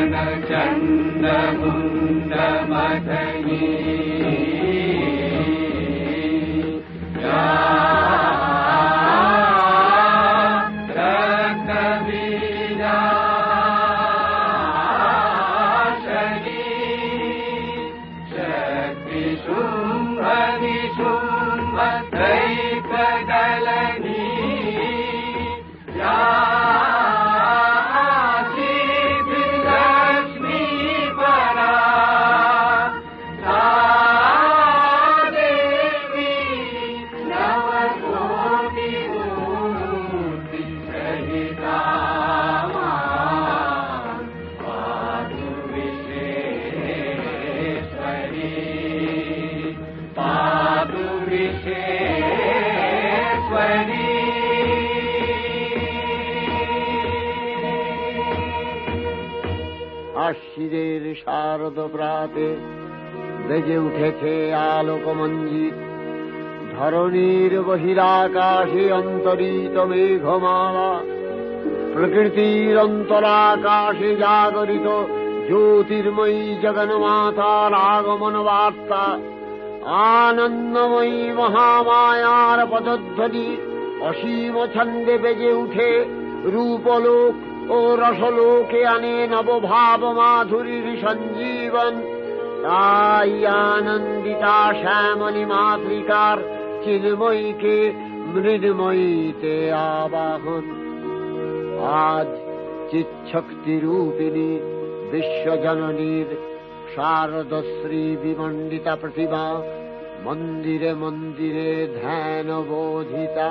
আশ্বিনের শারদ প্রাতে বেজে উঠেছে আলোকমঞ্জিত, ধরণীর বহিরাকাশে অন্তরিত মেঘমালা, প্রকৃতির অন্তরাকাশে জাগরিত জ্যোতির্ময়ী জগন্মাতার আগমন বার্তা, আনন্দময়ী মহামায়ার পদধ্বনি অসীম ছন্দে বেজে উঠে রূপলোক ও রসলোকে আনে নবভাব মাধুরীর সঞ্জীবন। তাই আনন্দিতা শ্যামলী মাতৃকার চিন্ময়ীকে মৃন্ময়ীতে আবাহন। আজ চিৎশক্তি রূপিণী বিশ্বজননীর শারদশ্রী বিমণ্ডিতা প্রতিমা মন্দিরে মন্দিরে ধ্যান বোধিতা।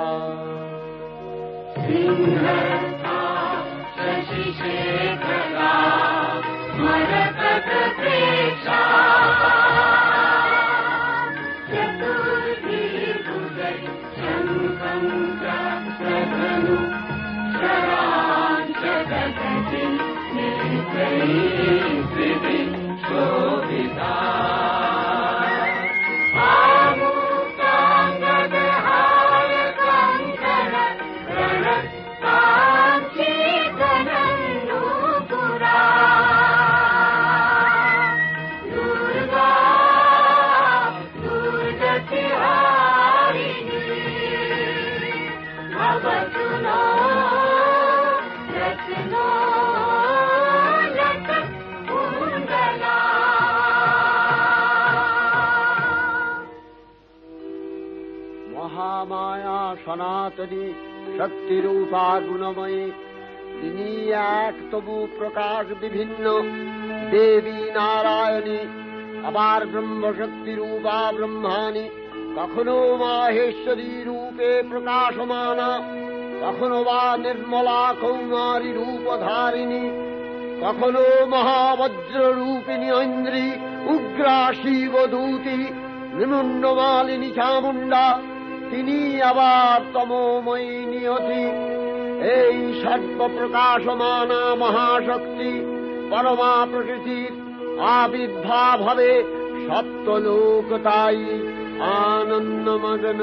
মহামায়া সনাতনী শক্তিরূপা গুণময়ী, তিনি এক তবু প্রকাশ বিভিন্ন দেবী নারায়ণী, আবার ব্রহ্মশক্তি রূপা ব্রহ্মাণী, কখনো মাহেশ্বরী রূপে প্রকাশমানা, কখনো বা নির্মলা কৌমারী রূপধারিণী, কখনো মহাবজ্র রূপিণী ঐন্দ্রী, উগ্রা শিবদূতি, নিমুন্ডমালিনী চামুণ্ডা, তিনি আবার তমোময়ী নিয়তি। এই সর্বপ্রকাশমানা মহাশক্তি পরমা প্রকৃতির আবির্ভাব হবে সপ্তলোক, তাই আনন্দমগ্ন।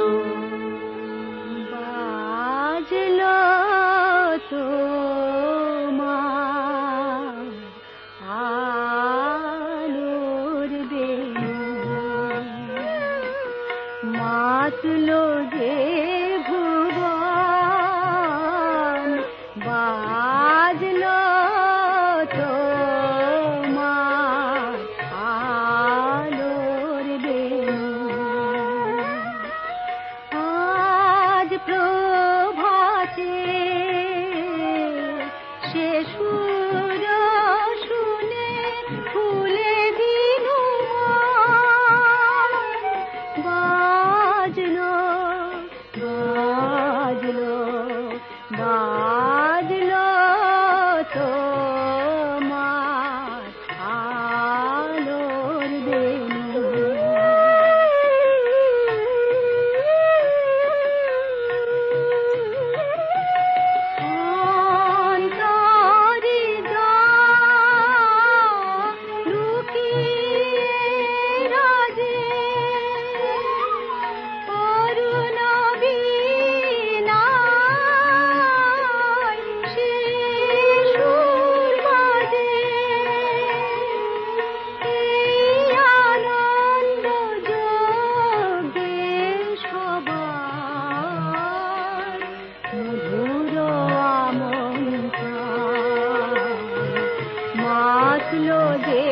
বাজলো তোমার আলোর বেণু, মাতলো যে ভুবন, বাজলো তোমার আলোর বেণু। আজ প্রভাতে সে সুর শুনে ফুলে বিনু বাজলো বাজলো বাজলো তোমার আলোর বেণু। অন্তরে বাঁচলো যে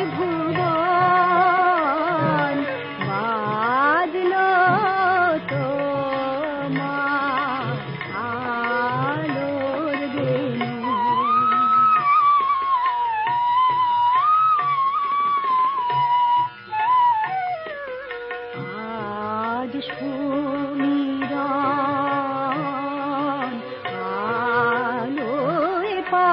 ভুবন, বাজলো তোমার আলোর বেণু। আজ সুমিরন আলোয়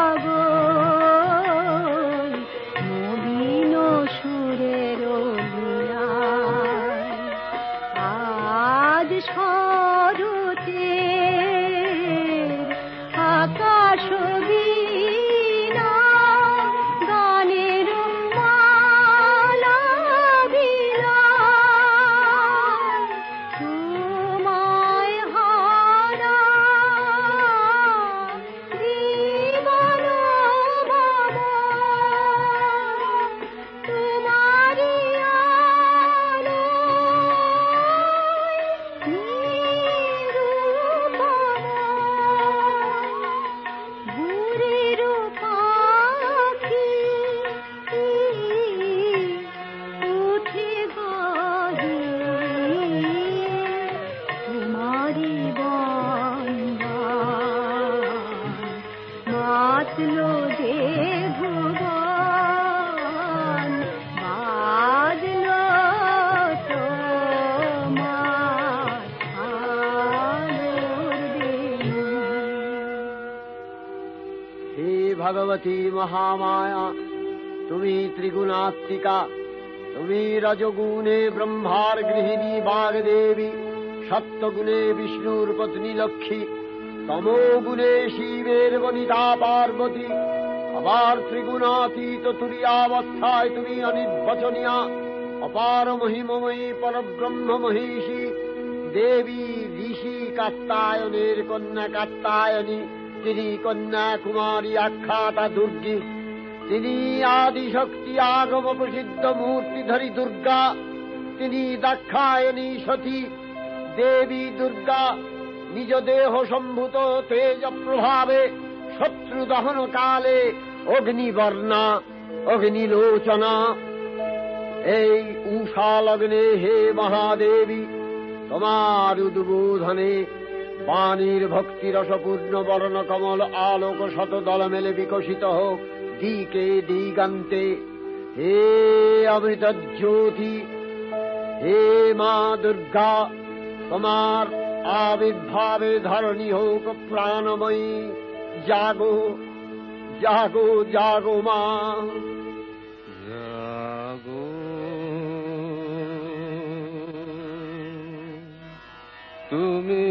পাগল, নবীন সুরের লীলায়। আজ শরতের আকাশ বীণা গানের মালা বিলায়। তোমায় হারা জীবন ভব, তোমারি আলোয় নিরুপম। ভোরের পাখি উঠে গাহে তোমারি বন্দান, বাঁচলো যে ভুবন, বাজলো তোমার আলোর বেণু। হে ভগবতী মহামায়া, তুমি ত্রিগুণাত্মিকা, তুমি রজগুণে ব্রহ্মার গৃহিণী বাগদেবী, সত্যগুণে বিষ্ণুর পত্নী লক্ষ্মী, তমোগুণে শিবের বনিতা পার্বতী, আবার ত্রিগুণাতীত তুরীয়াবস্থায় তুমি অনির্বচনীয়া, অপার মহিমময়ী পরব্রহ্ম মহিষী দেবী, ঋষি কাত্যায়নের কন্যা কাত্যায়নী, তিনি কন্যাকুমারী আখ্যাতা দুর্গী, তিনি আদিশক্তি আগম প্রসিদ্ধ মূর্তিধরী দুর্গা, তিনি দাক্ষায়ণী সতী দেবী দুর্গা, নিজ দেহ সম্ভূত তেজ প্রভাবে শত্রু দহন কালে অগ্নিবর্ণা অগ্নিলোচনা। এই উষা লগ্নে হে মহাদেবী, তোমার উদ্বোধনে বাণীর ভক্তিরসপূর্ণ বর্ণ কমল আলোক শত দল মেলে বিকশিত হোক দিকে দিগান্তে। হে অমৃত জ্যোতি, হে মা দুর্গা, তোমার আবির্ভাবে ধরণী হোক প্রাণময়ী। জাগো জাগো জাগো মা, জাগো তুমি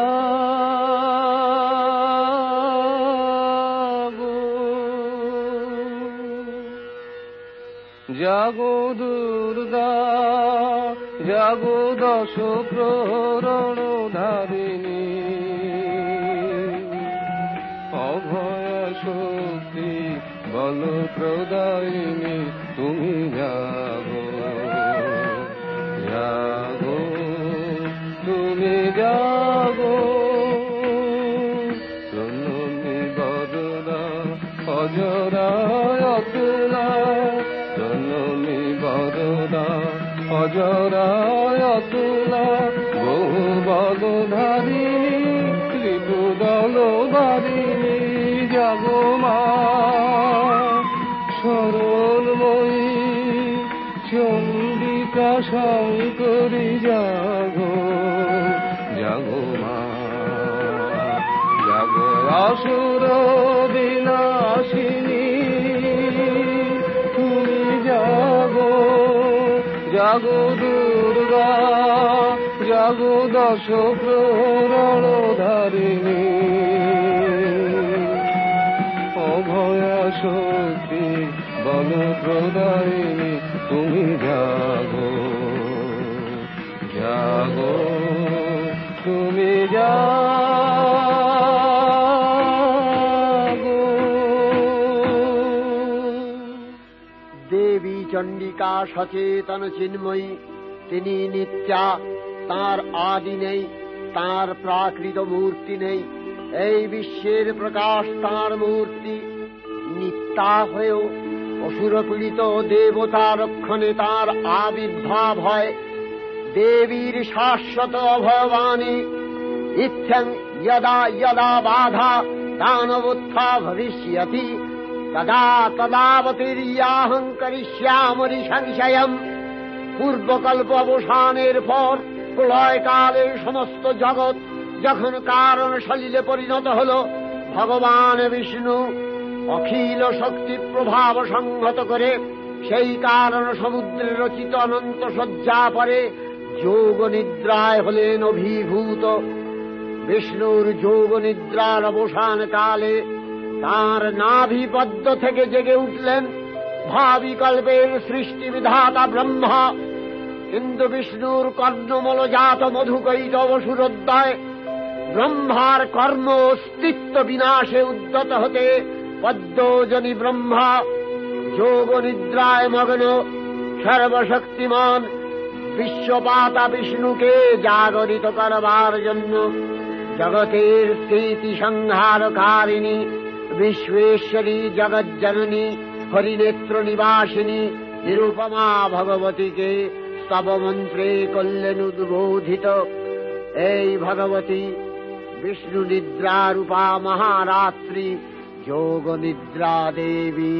জাগো, জাগো দুর্গা, জাগো দশ প্রহরণ ধারিণী, অভয় শক্তি বল প্রদায়িনী, তুমি জাগো জাগো তুমি জাগো। জননী বদনা অজরায় অতুলা, জননী বদনা অজরায় অতুলা, বহু বল ধারিণী ত্রিপুদল বারিণী, জাগো মা সরলময়ী চন্ডিকা শঙ্করী, জাগো জাগো মা, জাগো আসুর বিনাশিনী, তুমি জাগো জাগো দুর্গা, জাগো দশ প্রহরণ ধারিণী, অভয়া শক্তি বল প্রদায়িনী, তুমি জাগো জাগো তুমি জাগো। দেবী চণ্ডিকা সচেতন চিন্ময়ী, তিনি নিত্যা, তাঁর আদি নেই, তাঁর প্রাকৃত মূর্তি নেই। এই বিশ্বের প্রকাশ তাঁর মূর্তি, নিত্যা হয়েও অসুরপীড়িত দেবতা রক্ষণে তাঁর আবির্ভাব হয়। দেবীর শাশ্বত অভয়বাণী ইত্যং যদা যদা বাধা দানবোত্থা ভবিষ্যতি তদা তদাবতীর্যাহং করিষ্যামি সংশয়ম। পূর্বকল্প অবসানের পর প্রলয়কালে সমস্ত জগৎ যখন কারণ সলিলে পরিণত হল, ভগবান বিষ্ণু অখিল শক্তি প্রভাব সংহত করে সেই কারণ সমুদ্রে রচিত অনন্ত শয্যা পরে যোগ নিদ্রায় হলেন অভিভূত। বিষ্ণুর যোগ নিদ্রার অবসান কালে তাঁর নাভিপদ্ম থেকে জেগে উঠলেন ভাবিকল্পের সৃষ্টি বিধাতা ব্রহ্মা। কিন্তু বিষ্ণুর কর্ণমলজাত মধুকৈটব সুরোদ্দয় ব্রহ্মার কর্ম অস্তিত্ব বিনাশে উদ্যত হতে পদ্মজনী ব্রহ্মা যোগ নিদ্রায় মগ্ন সর্বশক্তিমান বিশ্বপাতা বিষ্ণুকে জাগরিত করবার জন্য জগতের স্থিতি সংহারকারিণী বিশ্বেশ্বরী জগজ্জননী হরিনেত্র নিবাসিনী নিরুপমা ভগবতীকে স্তবমন্ত্রে করলেন উদ্বোধিত। এই ভগবতী বিষ্ণু নিদ্রা রূপা মহারাত্রি যোগ নিদ্রা দেবী।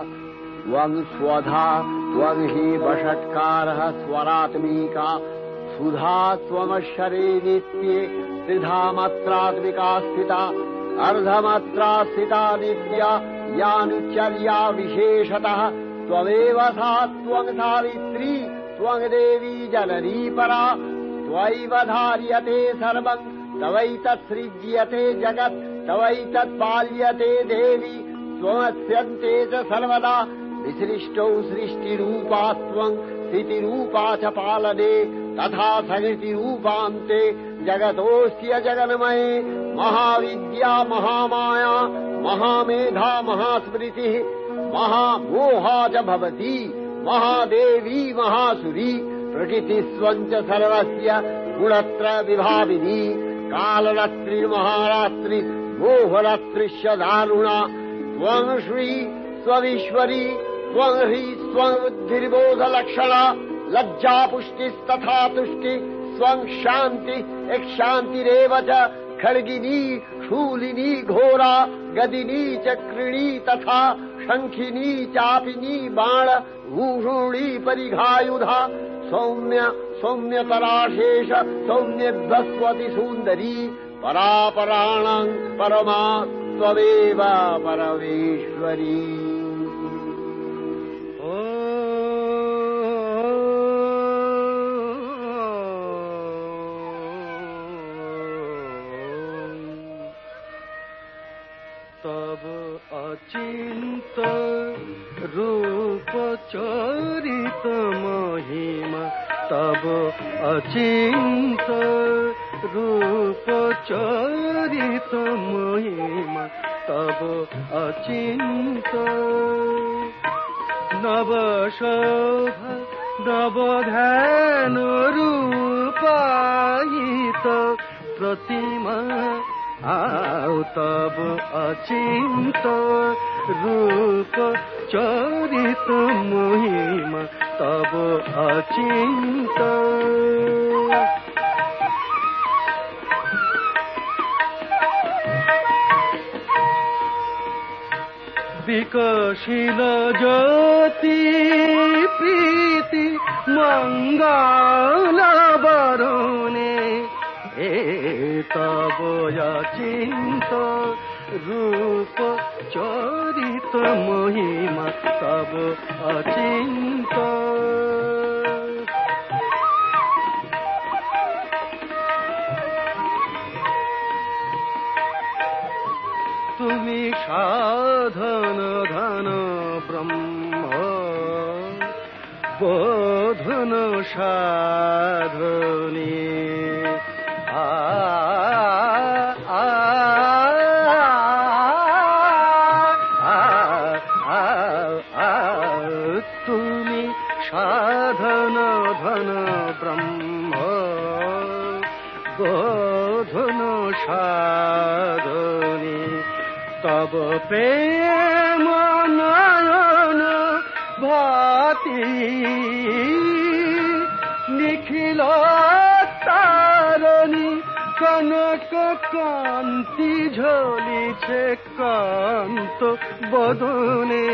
त्वं स्वधा त्वं हि वषट्कारः स्वरात्मिका सुधा स्वमश्वरे नित्ये त्रिधा मात्रात्मिका स्थिता अर्धमात्रा स्थिता नित्या यानुचर्या विशेषतः त्वमेव सा त्वं सावित्री त्वं देवी जननी परा त्वैव धार्यते सर्वं तवैतत्सृज्यते जगत् तवैतत्पाल्यते देवी त्वमस्यन्ते च सर्वदा विसृष्टौ सृष्टिरूपा त्वं स्थितिरूपा च पालने तथा सकृतिरूपान्ते जगतोऽस्य जगन्मये महाविद्या महामाया महामेधा महास्मृतिः महामोहा च भवति महादेवी महासुरी प्रकृतिस्त्वं च सर्वस्य गुणत्रय विभाविनी कालरात्रिर्महारात्रि मोहरात्रिश्च दारुणा त्वं श्री स्वविश्वरी त्वं ह्री स्वं बुद्धिर्बोधलक्षणा लज्जा पुष्टिस्तथा तुष्टि स्वं शान्ति एक शान्तिरेव च खड्गिनी शूलिनी घोरा गदिनी चक्रिणी तथा शंखिनी चापिनी बाण भूषुणी परिघायुधा सौम्य सौम्यतराशेष सौम्यध्वस्वति सुन्दरी परापराणां परमा त्वमेव परमेश्वरी। तब अचिंत रूप चरित महिमा तब अचिंत रूप चरित महिमा तब अचिंत नव शोभा नव ध्यान रूपायित प्रतिमा आओ तब अचिंत रूप चरित महिमा तब अचिंत विकसिल ज्योति प्रीति मंगल बरुणे तब अचिंत रूप चरित महिमा तब अचिंत तुमी साधन धन ब्रह्म बोधन साधनी तुमी साधन धन ब्रह्म बोधन साधनी तब प्रेम नयन भाति निखिल तारणी कनक कांति झलिছে कांत बदने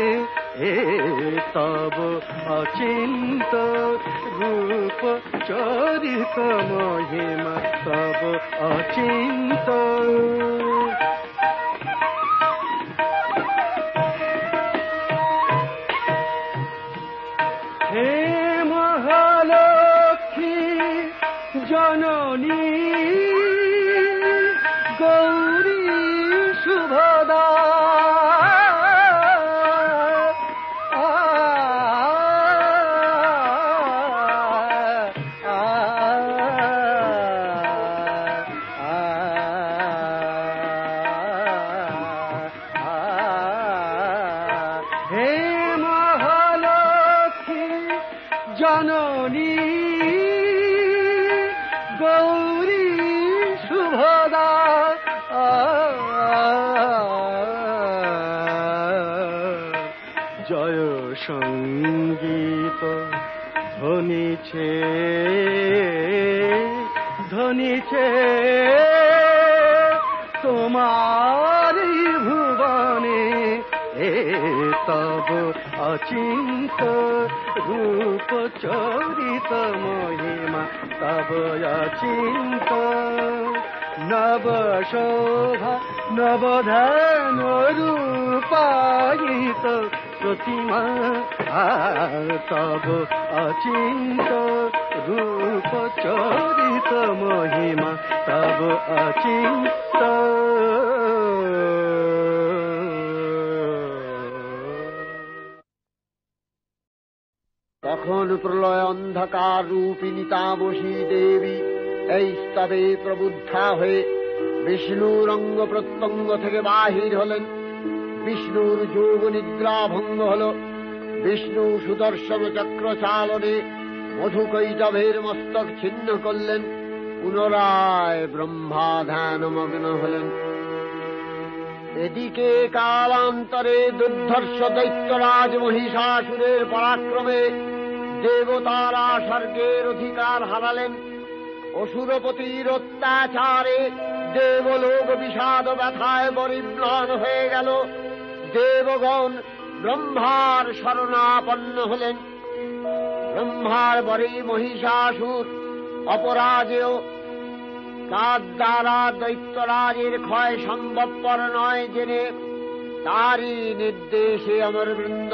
तब अचिंत रूप चरित महिमा तब अचिंत हे महालक्ष्मी जननी गौरी शुभदा हे महालक्ष्मी जननी गौरी शुभदा जय संगीत ধ্বনিছে ধ্বনিছে তোমার ভুবনে তব অচিন্ত রূপ চরিত মহিমা তব অচিন্ত নব শোভা নবধান রূপায়িত প্রতিমা তব অচিন্ত রূপ চরিত মহিমা তব অচিন্ত। তখন প্রলয় অন্ধকার রূপিণী তামসী দেবী এই স্তবে প্রবুদ্ধা হয়ে বিষ্ণুর অঙ্গ প্রত্যঙ্গ থেকে বাহির হলেন। বিষ্ণুর যোগ নিদ্রা ভঙ্গ হল। বিষ্ণু সুদর্শন চক্র চালনে মধুকৈটভের মস্তক ছিন্ন করলেন। পুনরায় ব্রহ্মা ধ্যানমগ্ন হলেন। এদিকে কালান্তরে দুর্ধর্ষ দৈত্যরাজ মহিষাসুরের পরাক্রমে দেবতারা স্বর্গের অধিকার হারালেন। অসুরপতির অত্যাচারে দেবলোক বিষাদ ব্যথায় পরিম্লান হয়ে গেল। দেবগণ ব্রহ্মার শরণাপন্ন হলেন। ব্রহ্মার বরে মহিষাসুর অপরাজেয়, তার দ্বারা দৈত্যরাজের ক্ষয় সম্ভবপর নয় জেনে তারই নির্দেশে অমরবৃন্দ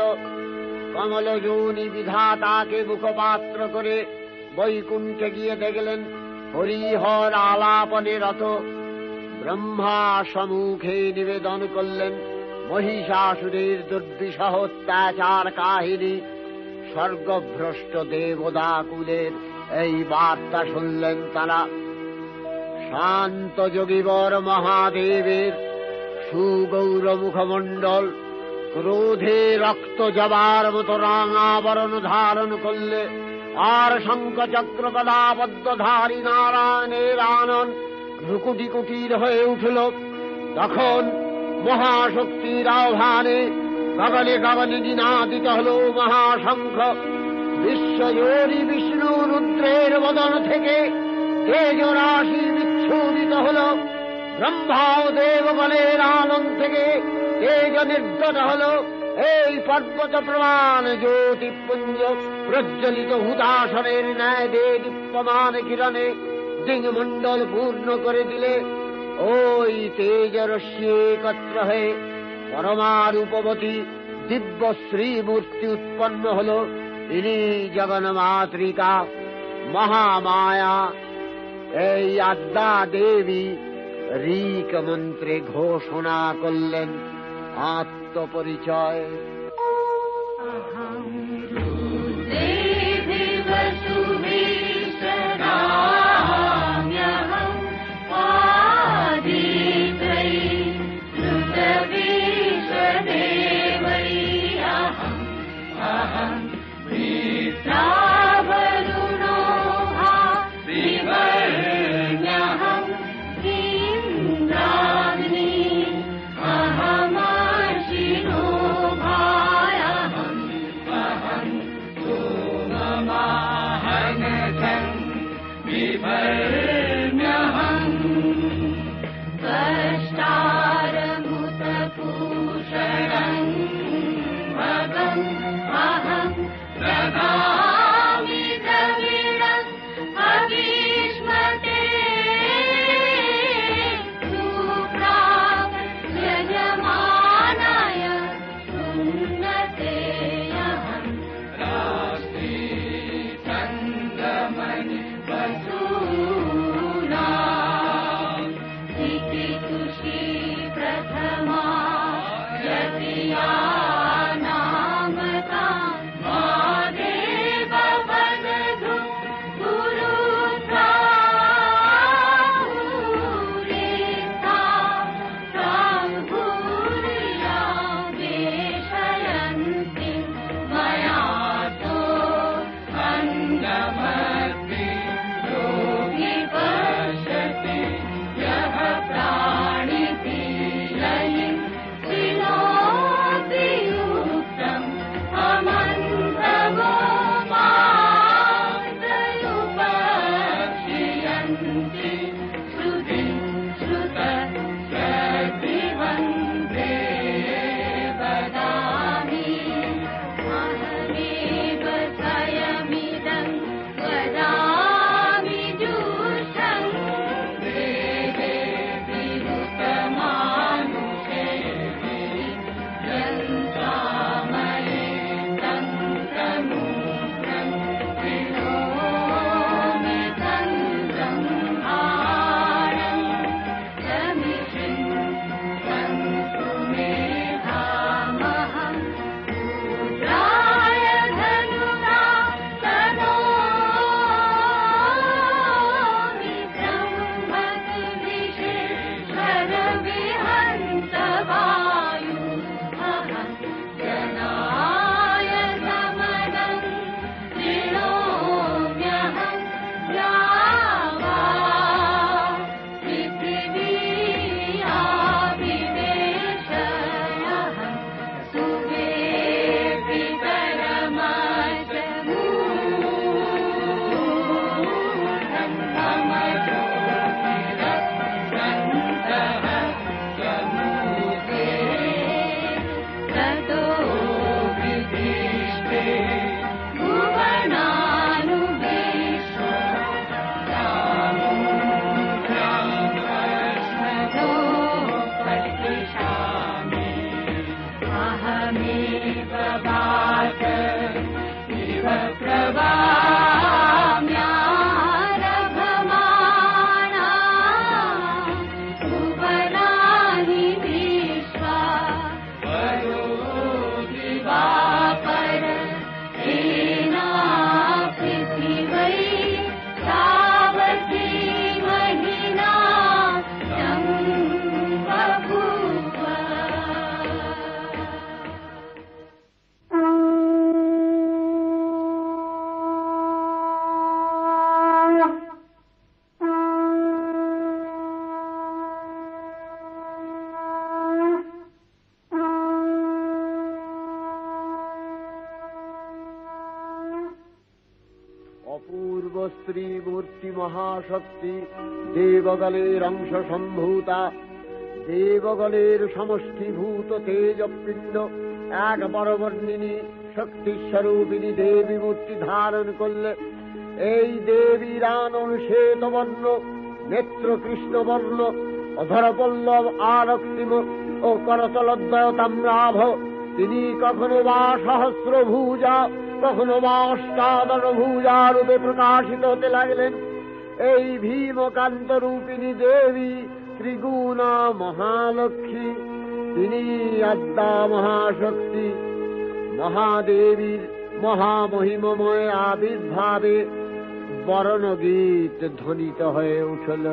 কমলযোনি বিধাতাকে মুখপাত্র করে বৈকুণ্ঠে গিয়ে দেখলেন হরিহর আলাপনে রত। ব্রহ্মা সম্মুখে নিবেদন করলেন মহিষাসুরের দুর্বিষহ অত্যাচার কাহিনী। স্বর্গভ্রষ্ট দেবদাকুলের এই বার্তা শুনলেন তারা। শান্ত যোগীবর মহাদেবের সুগৌর মুখমণ্ডল ক্রোধে রক্ত জবার মতো রাঙাবরণ ধারণ করলে, আর শঙ্খচক্র গদাপদ্মধারী নারায়ণের আনন ভ্রুকুটি কুটির হয়ে উঠল। তখন মহাশক্তির আহ্বানে গগনে গগনে নিনাদিত হল মহাশঙ্খ। বিশ্বজোরি বিষ্ণু রুদ্রের বদন থেকে তেজরাশি বিচ্ছুরিত হল। ব্রহ্মা ও দেবগণের আনন থেকে তেজ নির্গত হল। এই পর্বত প্রমাণ জ্যোতিপুঞ্জ প্রজ্বলিত হুতাশনের ন্যায় দীপ্যমান কিরণে দিংমণ্ডল পূর্ণ করে দিলে ওই তেজরশ্মি একত্র হয়ে পরমারূপবতী দিব্য শ্রীমূর্তি উৎপন্ন হল। ইনি জগন্মাতৃকা মহামায়া। এই আদ্যা দেবী ঋক মন্ত্রে ঘোষণা করলেন আত্মপরিচয়। Bye. স্ত্রী মূর্তি মহাশক্তি, দেবগলের অংশ সম্ভূতা, দেবগলের সমষ্টিভূত তেজপিণ্ড এক বরবর্ণিনী শক্তিস্বরূপিণী দেবী মূর্তি ধারণ করলে এই দেবীর আনন শ্বেতবর্ণ, নেত্র কৃষ্ণবর্ণ, অধরপল্লব আরক্তিম ও করতলদ্বয় তাম্রাভ। তিনি কখনো বা সহস্রভুজা, কখনো বা অষ্টাদশভুজা রূপে প্রকাশিত হতে লাগলেন। এই ভীমকান্ত রূপিণী দেবী ত্রিগুণা মহালক্ষ্মী, তিনি আদ্যা মহাশক্তি। মহাদেবীর মহামহিমময় আবির্ভাবে বরণগীত ধ্বনিত হয়ে উঠল।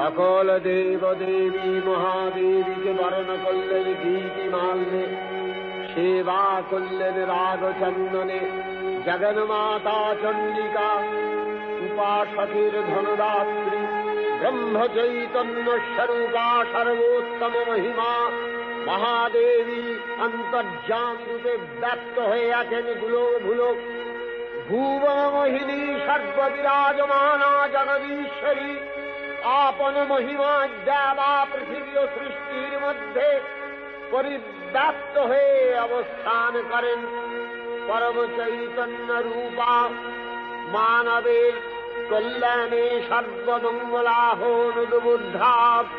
সকল দেব দেবী মহাদেবীকে বরণ করলেন গীতিমাল্যে, সেবা করলেন রাগচন্দনে। জগন্মাতা চণ্ডিকা উপাসকের ধনদাত্রী, ব্রহ্ম চৈতন্য স্বরূপা সর্বোত্তম মহিমা মহাদেবী অন্তর্যামী রূপে ব্যক্ত হয়ে আছেন গুলোক ভুলোক। ভুবন মোহিনী সর্ববিরাজমানা জগদীশ্বরী আপন মহিমা দেবা পৃথিবী ও সৃষ্টির মধ্যে পরিব্যাপ্ত হয়ে অবস্থান করেন। পরম চৈতন্য রূপা মানবের কল্যাণে সর্বমঙ্গলাহনুদ্বুদ্ধা।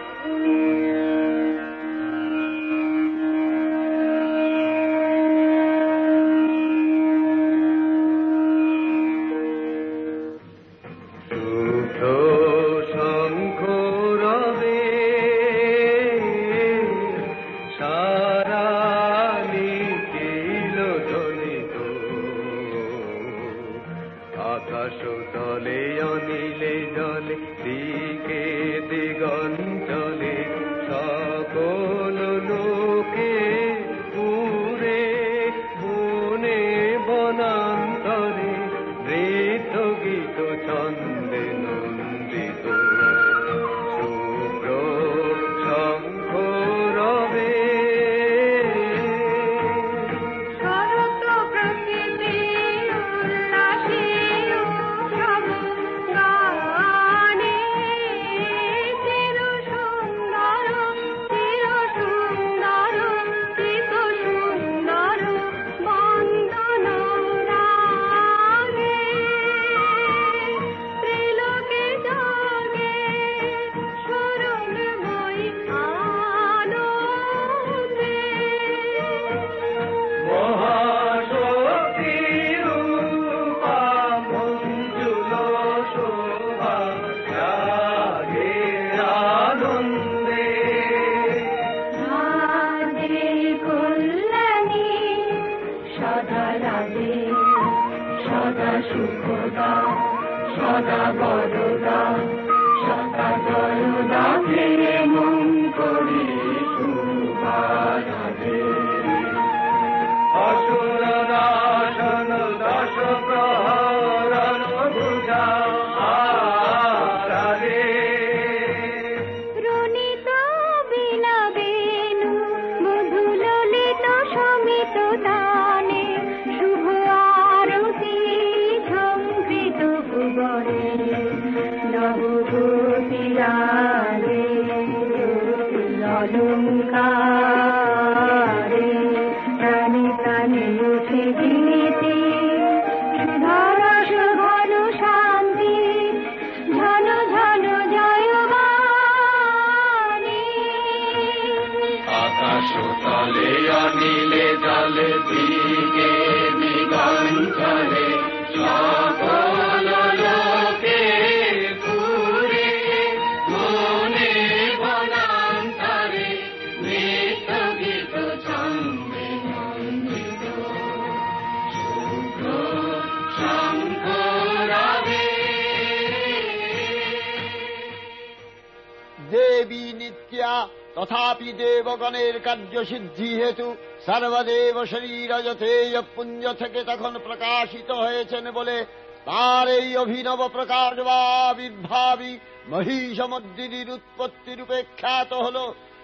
দেবী নিত্যা তথাপি দেবগণের কার্যসিদ্ধি হেতু সর্বদেব শরীর যথেয় পুঞ্জ থেকে তখন প্রকাশিত হয়েছেন বলে তার এই অভিনব প্রকাশ বা আবির্ভাবী মহিষমর্দিনীর উৎপত্তি রূপে খ্যাত হল।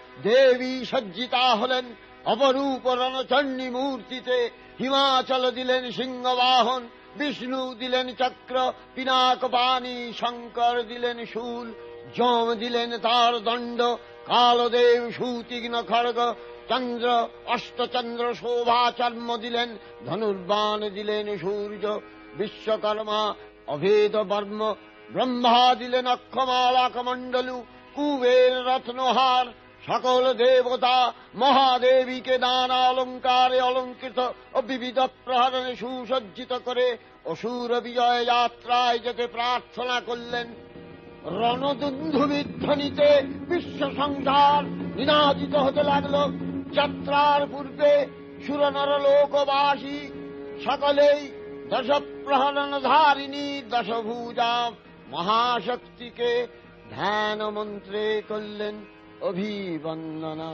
দেবী সজ্জিতা হলেন অপরূপ রণচণ্ডী মূর্তিতে। হিমাচল দিলেন সিংহবাহন, বিষ্ণু দিলেন চক্র পিনাকপাণি, শঙ্কর দিলেন শূল, যম দিলেন তার দণ্ড, কালদেব সুতীক্ষ্ণ খড়গ, চন্দ্র অষ্টচন্দ্র শোভা চর্ম দিলেন, ধনুর্বাণ দিলেন সূর্য, বিশ্বকর্মা অভেদ বর্ম, ব্রহ্মা দিলেন অক্ষমালা কমণ্ডলু, কুবের রত্নহার। সকল দেবতা মহাদেবীকে নানা অলঙ্কারে অলঙ্কৃত ও বিবিধ প্রহরণে সুসজ্জিত করে অসুর বিজয় যাত্রায় যেতে প্রার্থনা করলেন। রণদুন্ধুবির ধ্বনিতে বিশ্ব সংসার নিনাদিত হতে লাগল। যাত্রার পূর্বে সুরনর লোকবাসী সকলেই দশ প্রহরণধারিণী দশভুজা মহাশক্তিকে ধ্যান মন্ত্রে করলেন অভিবন্দনা।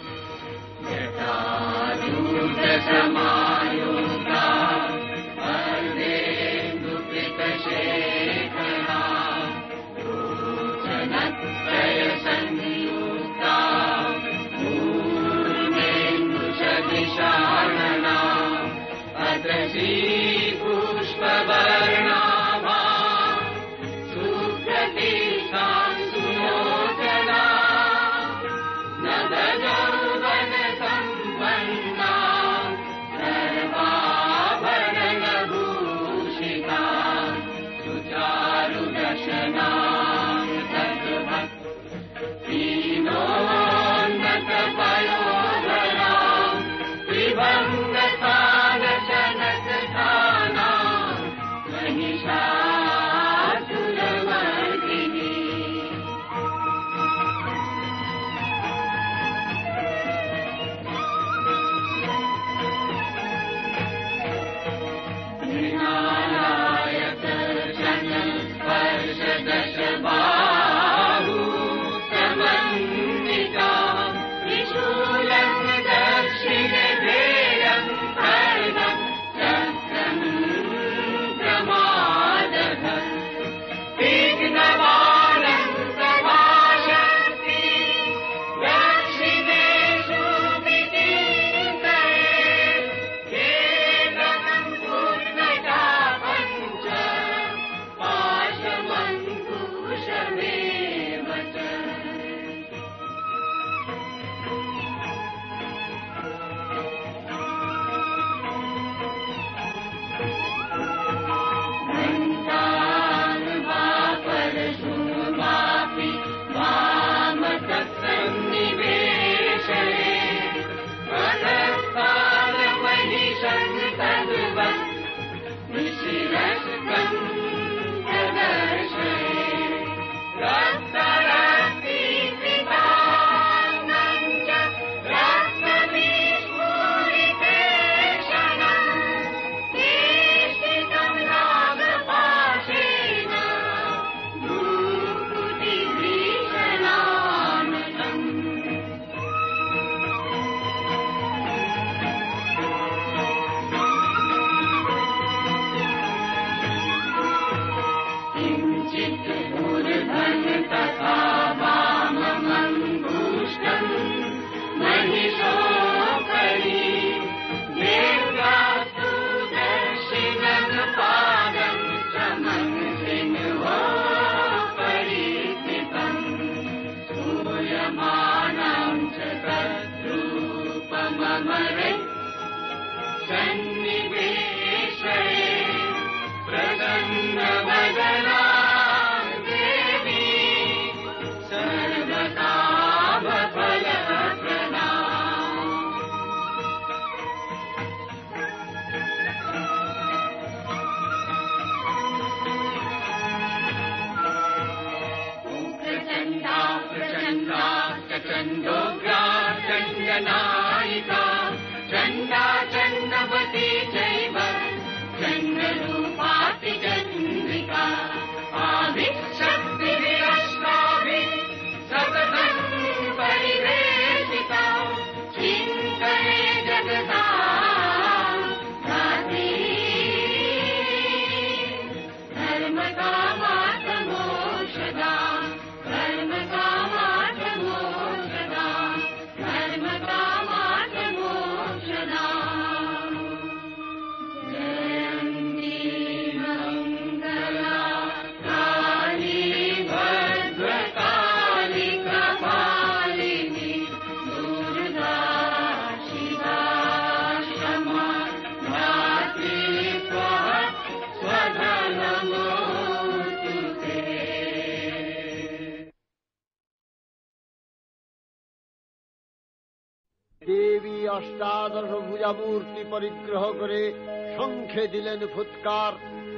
দেবী অষ্টাদশ ভুজামূর্তি পরিগ্রহ করে শঙ্খে দিলেন ফুৎকার।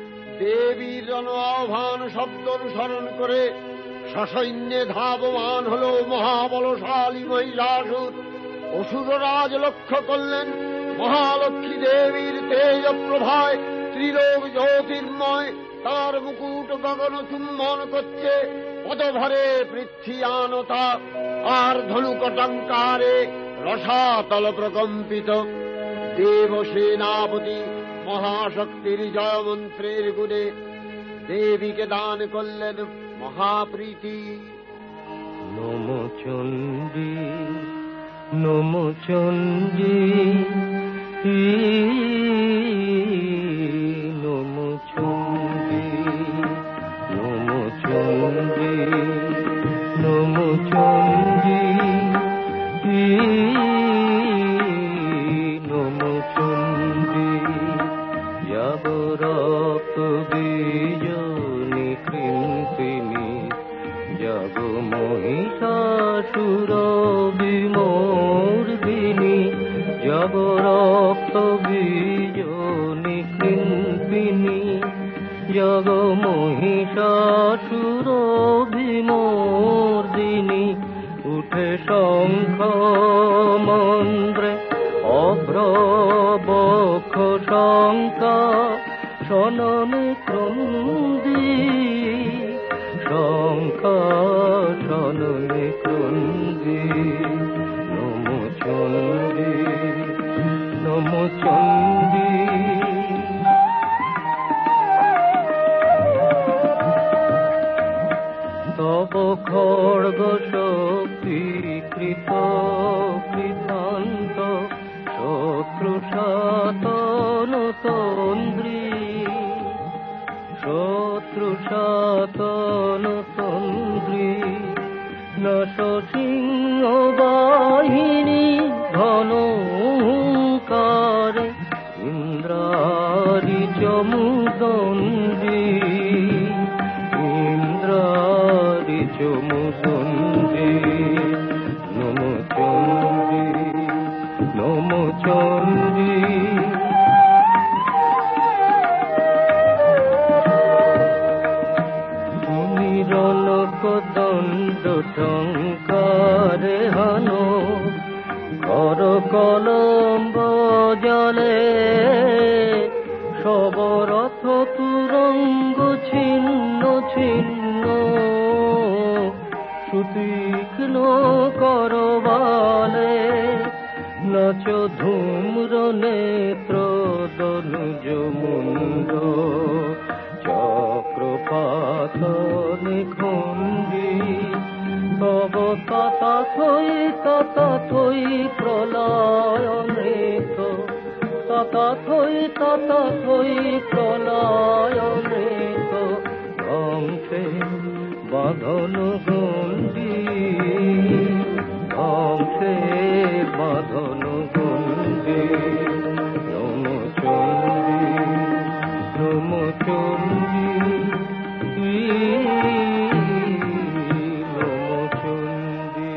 দেবীর জন আহ্বান শব্দ অনুসরণ করে সসৈন্যে ধাবমান হল মহাবলশালী মহিষাসুর। অসুররাজ লক্ষ্য করলেন মহালক্ষ্মী দেবীর তেজ প্রভায় ত্রিলোক জ্যোতির্ময়, তার মুকুট গগন চুম্বন করছে। পদভরে পৃথ্বীয়ানতা আর ধনুকটঙ্কারে রসাতল প্রকম্পিত। দেবসেনাপতি মহাশক্তির জয়মন্ত্রের গুণে দেবীকে দান করলেন মহাপ্রীতি। নমো চণ্ডী নমো চণ্ডী নমো চণ্ডী নমো চণ্ডী নমো চণ্ডী নমো চণ্ডী। যাব রক্ত বীজনি কৃন্তিনি, যাব মহিষাসুর বিমর্দিনী, যাব রক্ত বীজনি কৃন্তিনি, যাব মহিষাসুর বিমর্দিনী। উঠে শঙ্খ মন্দ্রে অভ্রবক্ষ শঙ্কা, শননে ক্রন্দী শঙ্কা, শননে ক্রন্দী। নমো চণ্ডী নমো চণ্ডী। তব খড়গ শক্তি কৃত কৃতান্ত, শত্রু সাতন তন্দ্রী, শত্রু সাতন তন্দ্রী। নশ সিংহ বাহিনী ঘন হুঙ্কারে, ইন্দ্রারি চমুদণ্ডী, ইন্দ্রারি চমুদণ্ডী। নমো চণ্ডী নমো চণ্ডী। তুমি রণক দণ্ড টঙ্কারে হানো, কর কলম্ব জলে, সবরথ তুরঙ্গ ছিন্ন ছিন্ন, সুতীক্ষ্ণ করবালে। নাচ ধূম্র নেত্র দনুজ মুন্ড, চক্রপাত নিখণ্ডী। তব তথাথই প্রলয় নৃত, তথাথই প্রলয় নৃত। ধ্বংসে বাঁধন গণ্ডী, ধ্বংসে বাঁধন গণ্ডী। নমো চণ্ডী নমো চণ্ডী নমো চণ্ডী।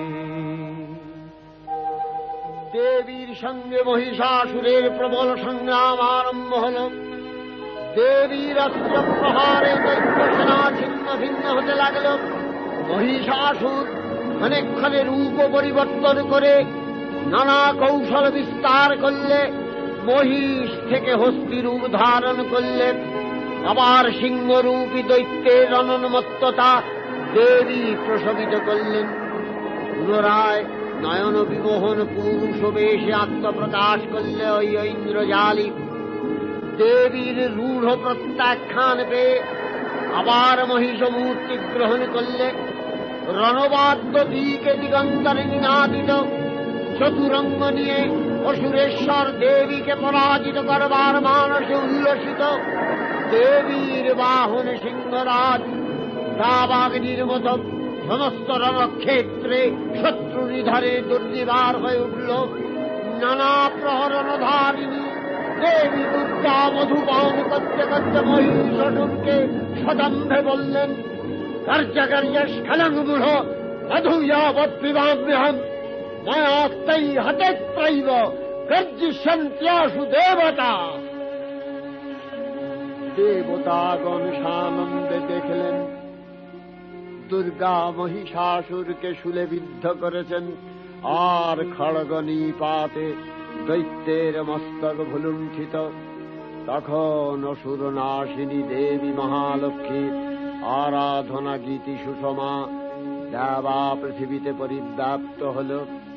দেবীর সঙ্গে মহিষাসুরের প্রবল সংগ্রাম আরম্ভ হল। দেবীর অস্ত্র প্রহারে দৈত্য সেনা ছিন্ন ভিন্ন হতে লাগল। মহিষাসুর অনেকক্ষণে রূপ পরিবর্তন করে নানা কৌশল বিস্তার করলে, মহিষ থেকে হস্তি রূপ ধারণ করলে। আবার সিংহরূপী দৈত্যের অনন্মত্ততা দেবী প্রশমিত করলেন। পুনরায় নয়ন বিমোহন পুরুষ বেশে আত্মপ্রকাশ করলে ওই ঐন্দ্রজালী। দেবীর রূঢ় প্রত্যাখ্যান পেয়ে আবার মহিষ মূর্তি গ্রহণ করলে। রণবাদ্য দিকে দিগন্তরে নিনাদিত, চতুরঙ্গ নিয়ে অসুরেশ্বর দেবীকে পরাজিত করবার মানসে উল্লসিত। দেবীর বাহন সিংহরাজ দাবাগ্নির মতো সমস্ত রণক্ষেত্রে শত্রু নিধারে দুর্নিবার হয়ে উঠল। নানা প্রহরণধারিণী দেবী দুর্গা মধুপান করতে করতে মহিষাসুরকে সদম্ভে বললেন, কার্যকার্য স্খলন মূঢ় মধুয়াবৎ পিবাম্যহম, মায়াত্তৈ হতেত্রৈব গর্জিষ্যন্ত্যাসু দেবতা। দেবতাগণ সানন্দে দেখলেন দুর্গা মহিষাসুরকে শূলে বিদ্ধ করেছেন, আর খড়গ নিপাতে দৈত্যের মস্তক ভুলুণ্ঠিত। তখন অসুরনাশিনী দেবী মহালক্ষ্মী আরাধনা গীতি সুষমা দেবা পৃথিবীতে পরিব্যাপ্ত হল।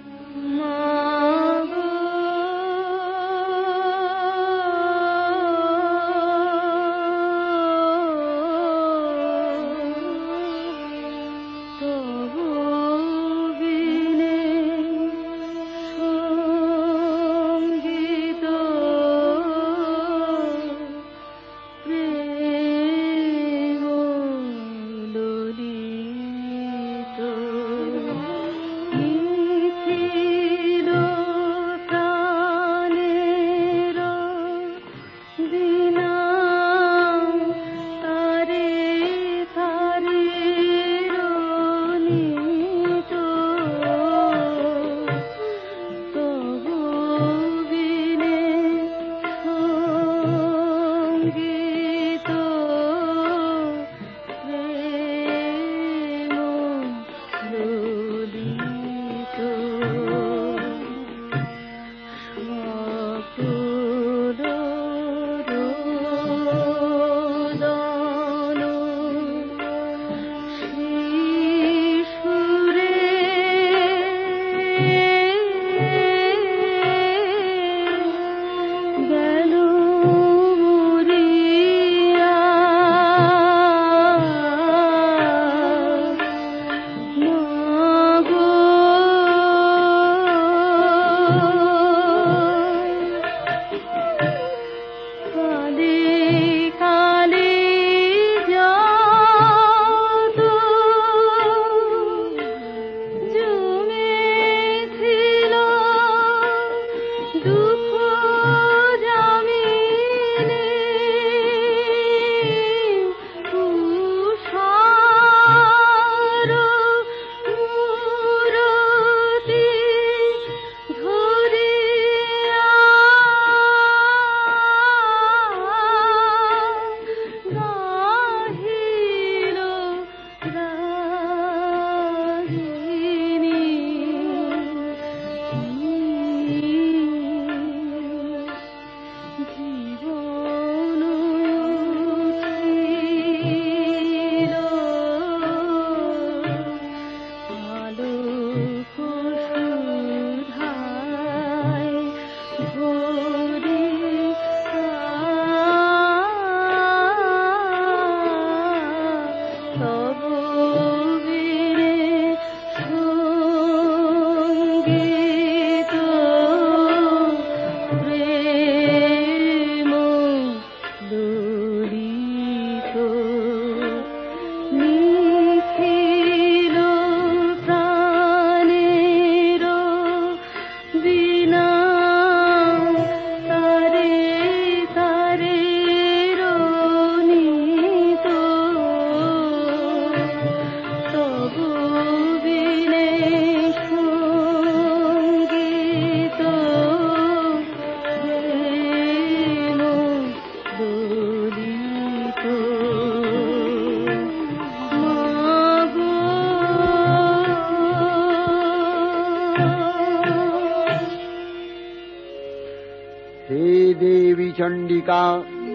চণ্ডিকা,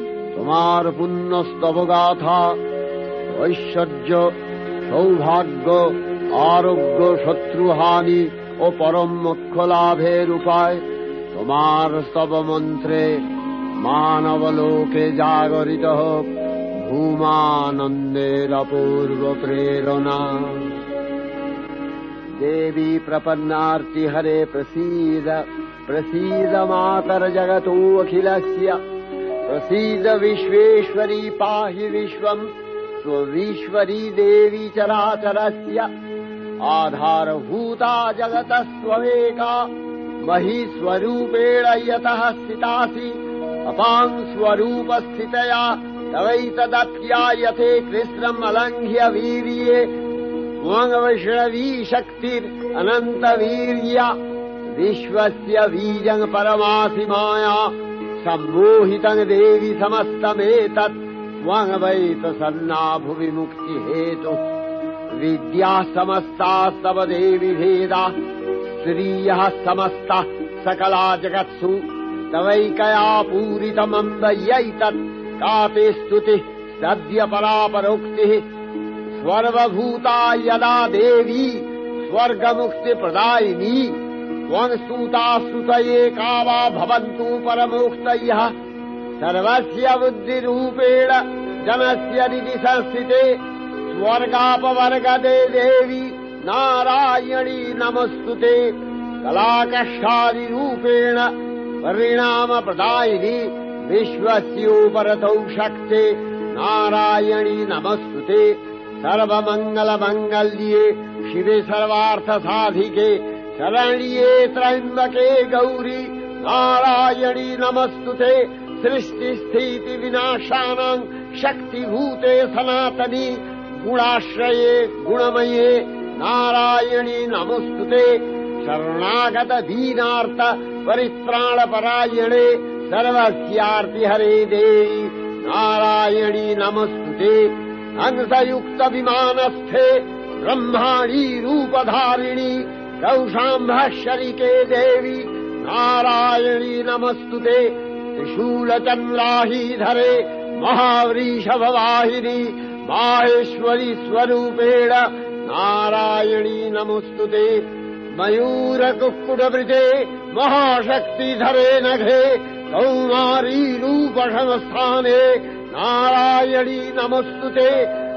তোমার পুণ্য স্তবগাথা ঐশ্বর্য, সৌভাগ্য, আরোগ্য, শত্রুহানি ও পরম মোক্ষ লাভের উপায় তোমার স্তব মন্ত্রে মানবলোকে জাগরিত হোক ভূমানন্দের অপূর্ব প্রেরণা। देवी प्रपन्नार्ति हरे प्रसीद प्रसीद मातर जगतोऽखिलस्य प्रसीद विश्वेश्वरी पाहि विश्वम् स्वविश्वरी देवी चराचरस्य आधारभूता जगतस्त्वमेका महीस्वरूपेण यतः स्थितासि अपां स्वरूपस्थितया तवैतदप्यायते कृष्णम् अलङ्घ्य वीर्ये वैष्णवी शक्तिर अनंत वीर्या विश्वस्य बीजं परमासि माया सम्मोहितं देवी समस्तमेतत् त्वं वै प्रसन्ना भुवि मुक्ति हेतु विद्या समस्तास्तव देवी भेदा श्रियः समस्ता सकला जगत्सु तवैकया पूरितमम्ब यैतत् का ते स्तुतिः सद्य परापरोक्तिः सर्वभूता यदा देवी स्वर्गमुक्तिप्रदायिनी त्वं स्तुतास्तुतये का वा भवन्तु परमोक्तयः सर्वस्य बुद्धिरूपेण जनस्य हृदि संस्थिते स्वर्गापवर्गदे देवी नारायणी नमस्तुते कलाकषादिरूपेण परिणामप्रदायिनी विश्वस्योपरतौ शक्ते नारायणी नमस्तुते सर्वमङ्गलमङ्गल्ये शिवे सर्वार्थसाधिके शरण्ये त्र्यम्बके गौरी नारायणी नमस्तुते सृष्टिस्थितिविनाशानां शक्तिभूते सनातनी गुणाश्रये गुणमये नारायणी नमस्तुते शरणागत दीनार्थ परित्राणपरायणे सर्वस्यार्तिहरे देवी नारायणी नमस्तुते हंसयुक्त विमानस्थे ब्रह्माणी रूपधारिणी कौशाम्भशरिके देवी नारायणी नमस्तुते त्रिशूलचन्द्राहीधरे महावृषभवाहिनी माहेश्वरी स्वरूपेण नारायणी नमस्तुते मयूरकुक्कुटवृते महाशक्तिधरे नघे कौमारी रूपसंस्थाने नारायणी नमस्तुते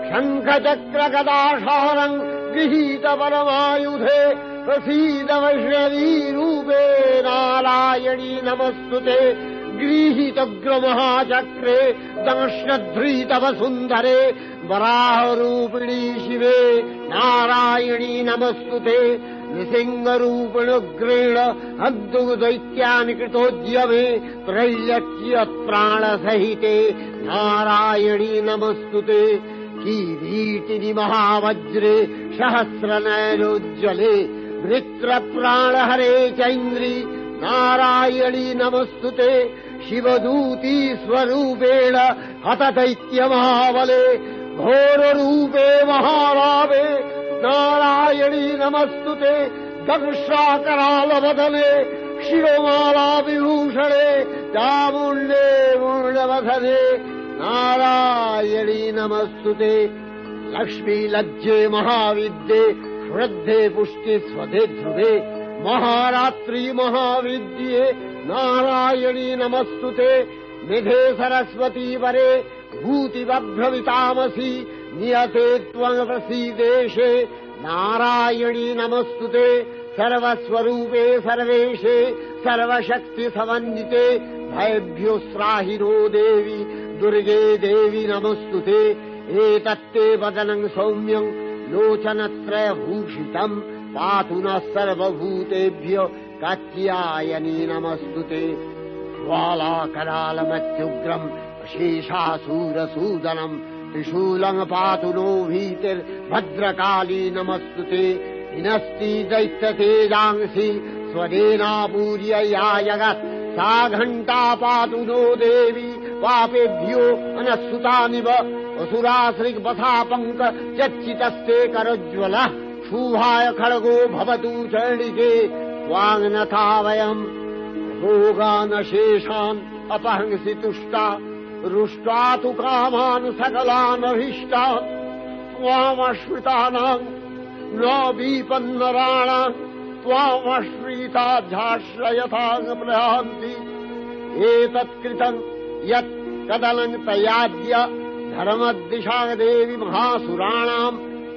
शङ्खचक्रगदाशारम् गृहीत परमायुधे प्रसीद वैष्णवी रूपे नारायणी नमस्तुते गृहीतग्रमहाचक्रे दंश्नध्रीतवसुन्धरे वराहरूपिणी शिवे नारायणी नमस्तुते नृसिंहरूपिणुग्रेण हन्तुदैत्यानि कृतोद्यमे त्रैलक्ष्यत्राणसहिते नारायणी नमस्तुते किरीटिनि महावज्रे सहस्रनयनोज्ज्वले वृत्रप्राणहरे चैन्द्री नारायणी नमस्तुते शिवदूती स्वरूपेण हतदैत्यमहाबले घोररूपे महारावे नारायणी नमस्तुते दंशाकरालवदने शिरोमाला विभूषणे चामुण्डे मूर्णवसने नारायणी नमस्तुते लक्ष्मी लज्जे महाविद्ये श्रद्धे पुष्टि स्वधे ध्रुवे महारात्रि महाविद्ये नारायणी नमस्तुते निधे सरस्वती वरे भूतिबभ्रमितामसि नियते त्वं प्रसीदेशे नारायणी नमस्तुते सर्वस्वरूपे सर्वेशे सर्वशक्तिसमन्विते भयभ्योस्त्राहिनो देवी दुर्गे देवी नमस्तुते एतत्ते वदनं सौम्यं लोचनत्रयभूषितम् पातु नः सर्वभूतेभ्यो कात्यायनी नमस्तुते ज्वालाकरालमत्युग्रम् शेषासूरसूदनम् त्रिशूलम् पातु नो भीतिर्भद्रकाली नमस्तुते हिनस्ति दैत्यतेजांसि स्वदेनापूर्य या जगत् सा घण्टा पातु नो देवी पापेभ्यो अनस्सुतानिव असुराश्रिग्वसापङ्क चच्चितस्ते करज्ज्वलः शुभाय खड्गो भवतु चण्डिके त्वाङ्नथा वयम् भोगानशेषान् अपहंसि तुष्टा रुष्ट्वा तु कामान् सकलानभीष्टान् त्वामश्रितानाम् न विपन्नराणाम् त्वामश्रिताध्याश्रयथाङ्प्रयान्ति एतत्कृतम् यत् कदलम् तयाद्य धर्मदिशा देवी महासुराणाम्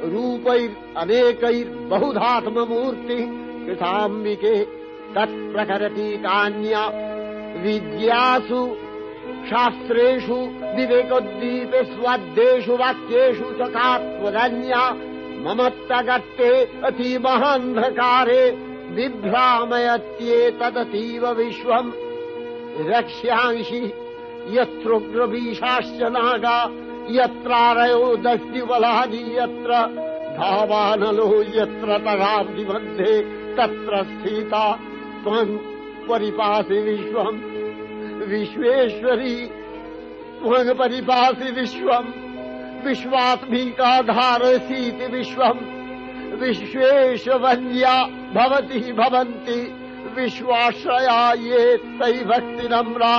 रूपैरनेकैर्बहुधात्ममूर्तिः कृताम्बिके तत्प्रकरति कान्या विद्यासु शास्त्रेषु विवेकोद्दीपे स्वाद्येषु वाक्येषु च का त्वदन्या ममत्तगत्ते अतिमहान्धकारे बिभ्रामयत्येतदतीव विश्वम् रक्ष्यांसि यत्रोग्रवीशाश्च नागा यत्रारयो दष्टिबलानि यत्र धावानलो यत्र तगाब्धिमध्ये तत्र स्थिता त्वम् परिपासि विश्वम् विश्वेश्वरी त्वम् परिपासि विश्वम् विश्वात्मिका धारसीति विश्वम् विश्वेशवन्या भवति भवन्ति विश्वाश्रया ये तै भक्तिनम्रा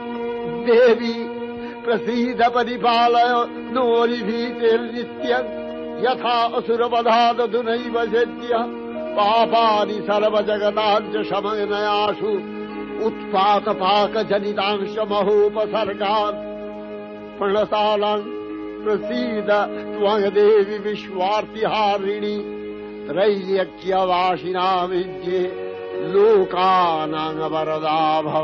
देवी प्रसीद परिपालय नोरिभीतिर्नित्यम् यथा असुरवधादधुनैव सेद्य पापानि सर्वजगताञ्च समनयासु उत्पातपाकजनितांश महोपसर्गात् प्रणशालान् प्रसीद त्वं देवि विश्वार्तिहारिणि त्रैलोक्यवासिनां विद्ये लोकानां वरदा भव।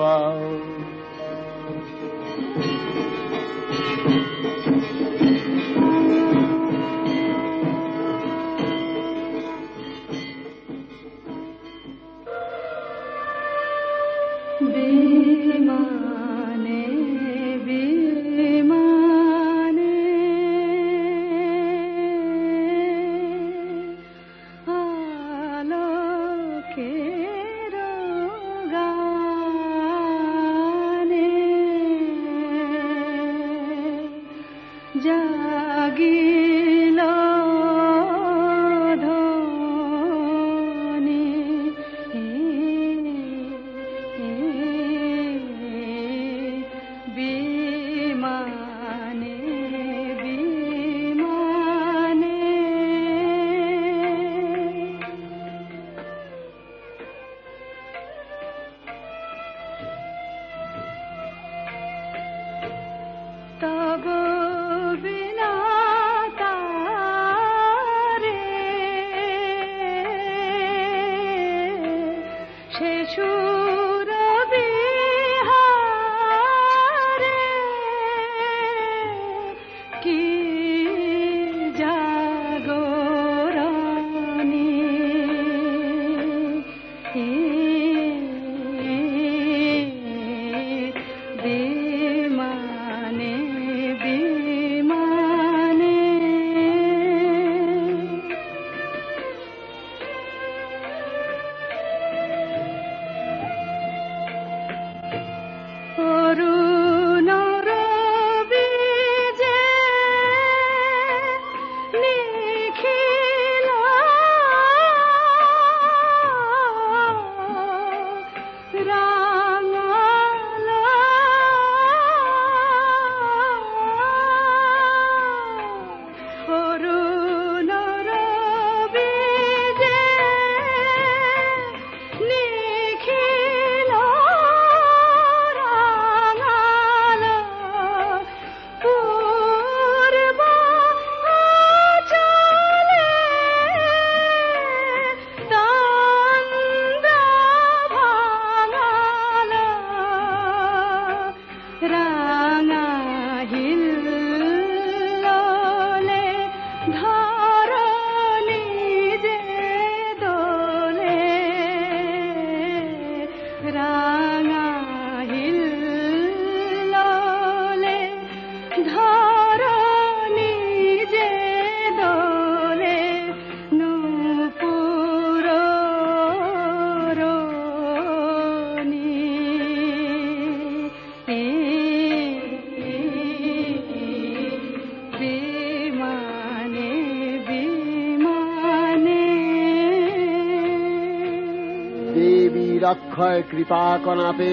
অক্ষয় কৃপা কনাপে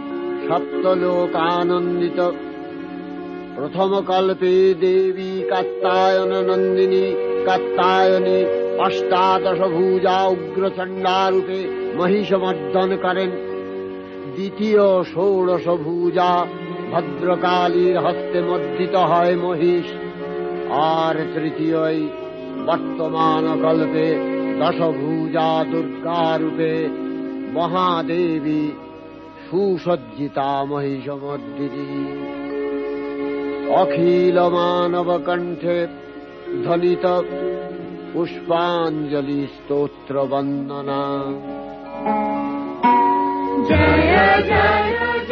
সপ্তলোকানন্দিত প্রথম কল্পে দেবী কাত্যায়ন নন্দিনী কাত্যায়নী অষ্টাদশ ভুজা উগ্রচণ্ডারূপে মহিষমর্দন করেন। দ্বিতীয় ষোড়শ ভুজা ভদ্রকালীর হস্তে মর্দিত হয় মহিষ। আর তৃতীয় বর্তমান কল্পে দশভুজা দুর্গারূপে মহাদেবী সুসজ্জিতা মহিষমর্দিনী। অখিল মানব কণ্ঠে ধ্বনিত পুষ্পাঞ্জলি স্তোত্র বন্দনা। জয় জয়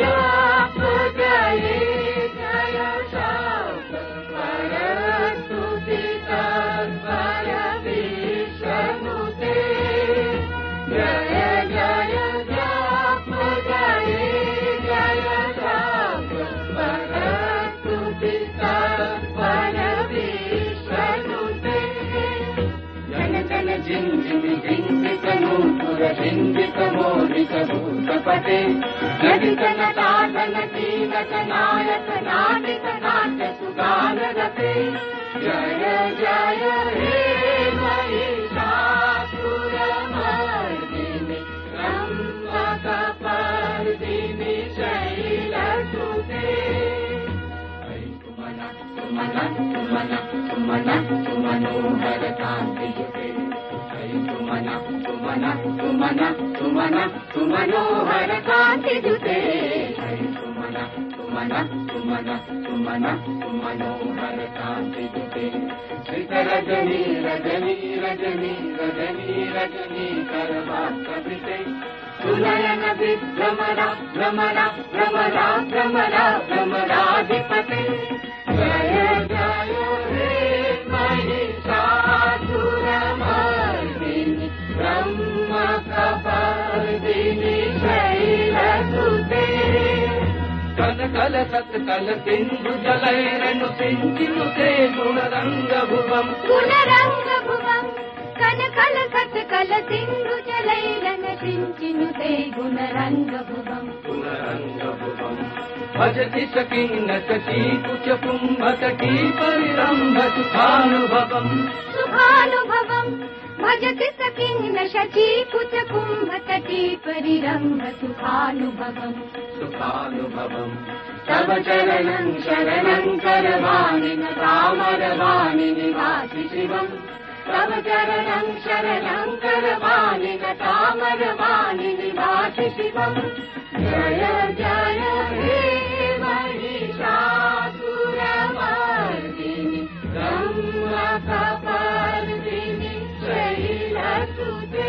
জয় জয় শব্দ পরস্তুতি তৎপর বিষ্ণুতে। জয় জয় জয় জয় শব্দ পরস্তুতি তৎপর বিষ্ণুতে। জন জন ঝিঞ্ঝিমি ঝিঞ্ঝিত নূপুর ঝিঞ্ঝিত মোদিত भूतपते जडितन साधन कीनक नायक नाटिक नाट्य सुगान रते। जय जय हे सुमन सुमन सुमनोहर कांति जुते सुमन सुमन सुमन सुमन सुमनोहर कांति जुते श्रित रजनी रजनी रजनी रजनी रजनी करवाकृते सुनयन विभ्रमरा भ्रमरा भ्रमरा भ्रमरा भ्रमराधिपते जय जय हे महिषासुरमर्दिनि ब्रह्म कपर्दिनि शैलसुते कल कल सत्कल सिंधु जलैरनु सिंचिनुते गुणरंग भुवं कन कल सत्कल सिंधु जलैरन सिंचिनुते गुणरंग भुवं भजति सकिन्न शची कुच कुंभतटी परिरंभ सुखानुभवम् भजति सकिन्न शची कुच कुंभतटी परिरंभ सुखानुभवम् तव चरणं शरणं करवाणि तामरवाणि निवासि शिवम् तव चरणं शरणं करवाणि तामरवाणि निवासि शिवम् जय जय हे महिषासुरमर्दिनि ब्रह्म कपर्दिनि शैलसुते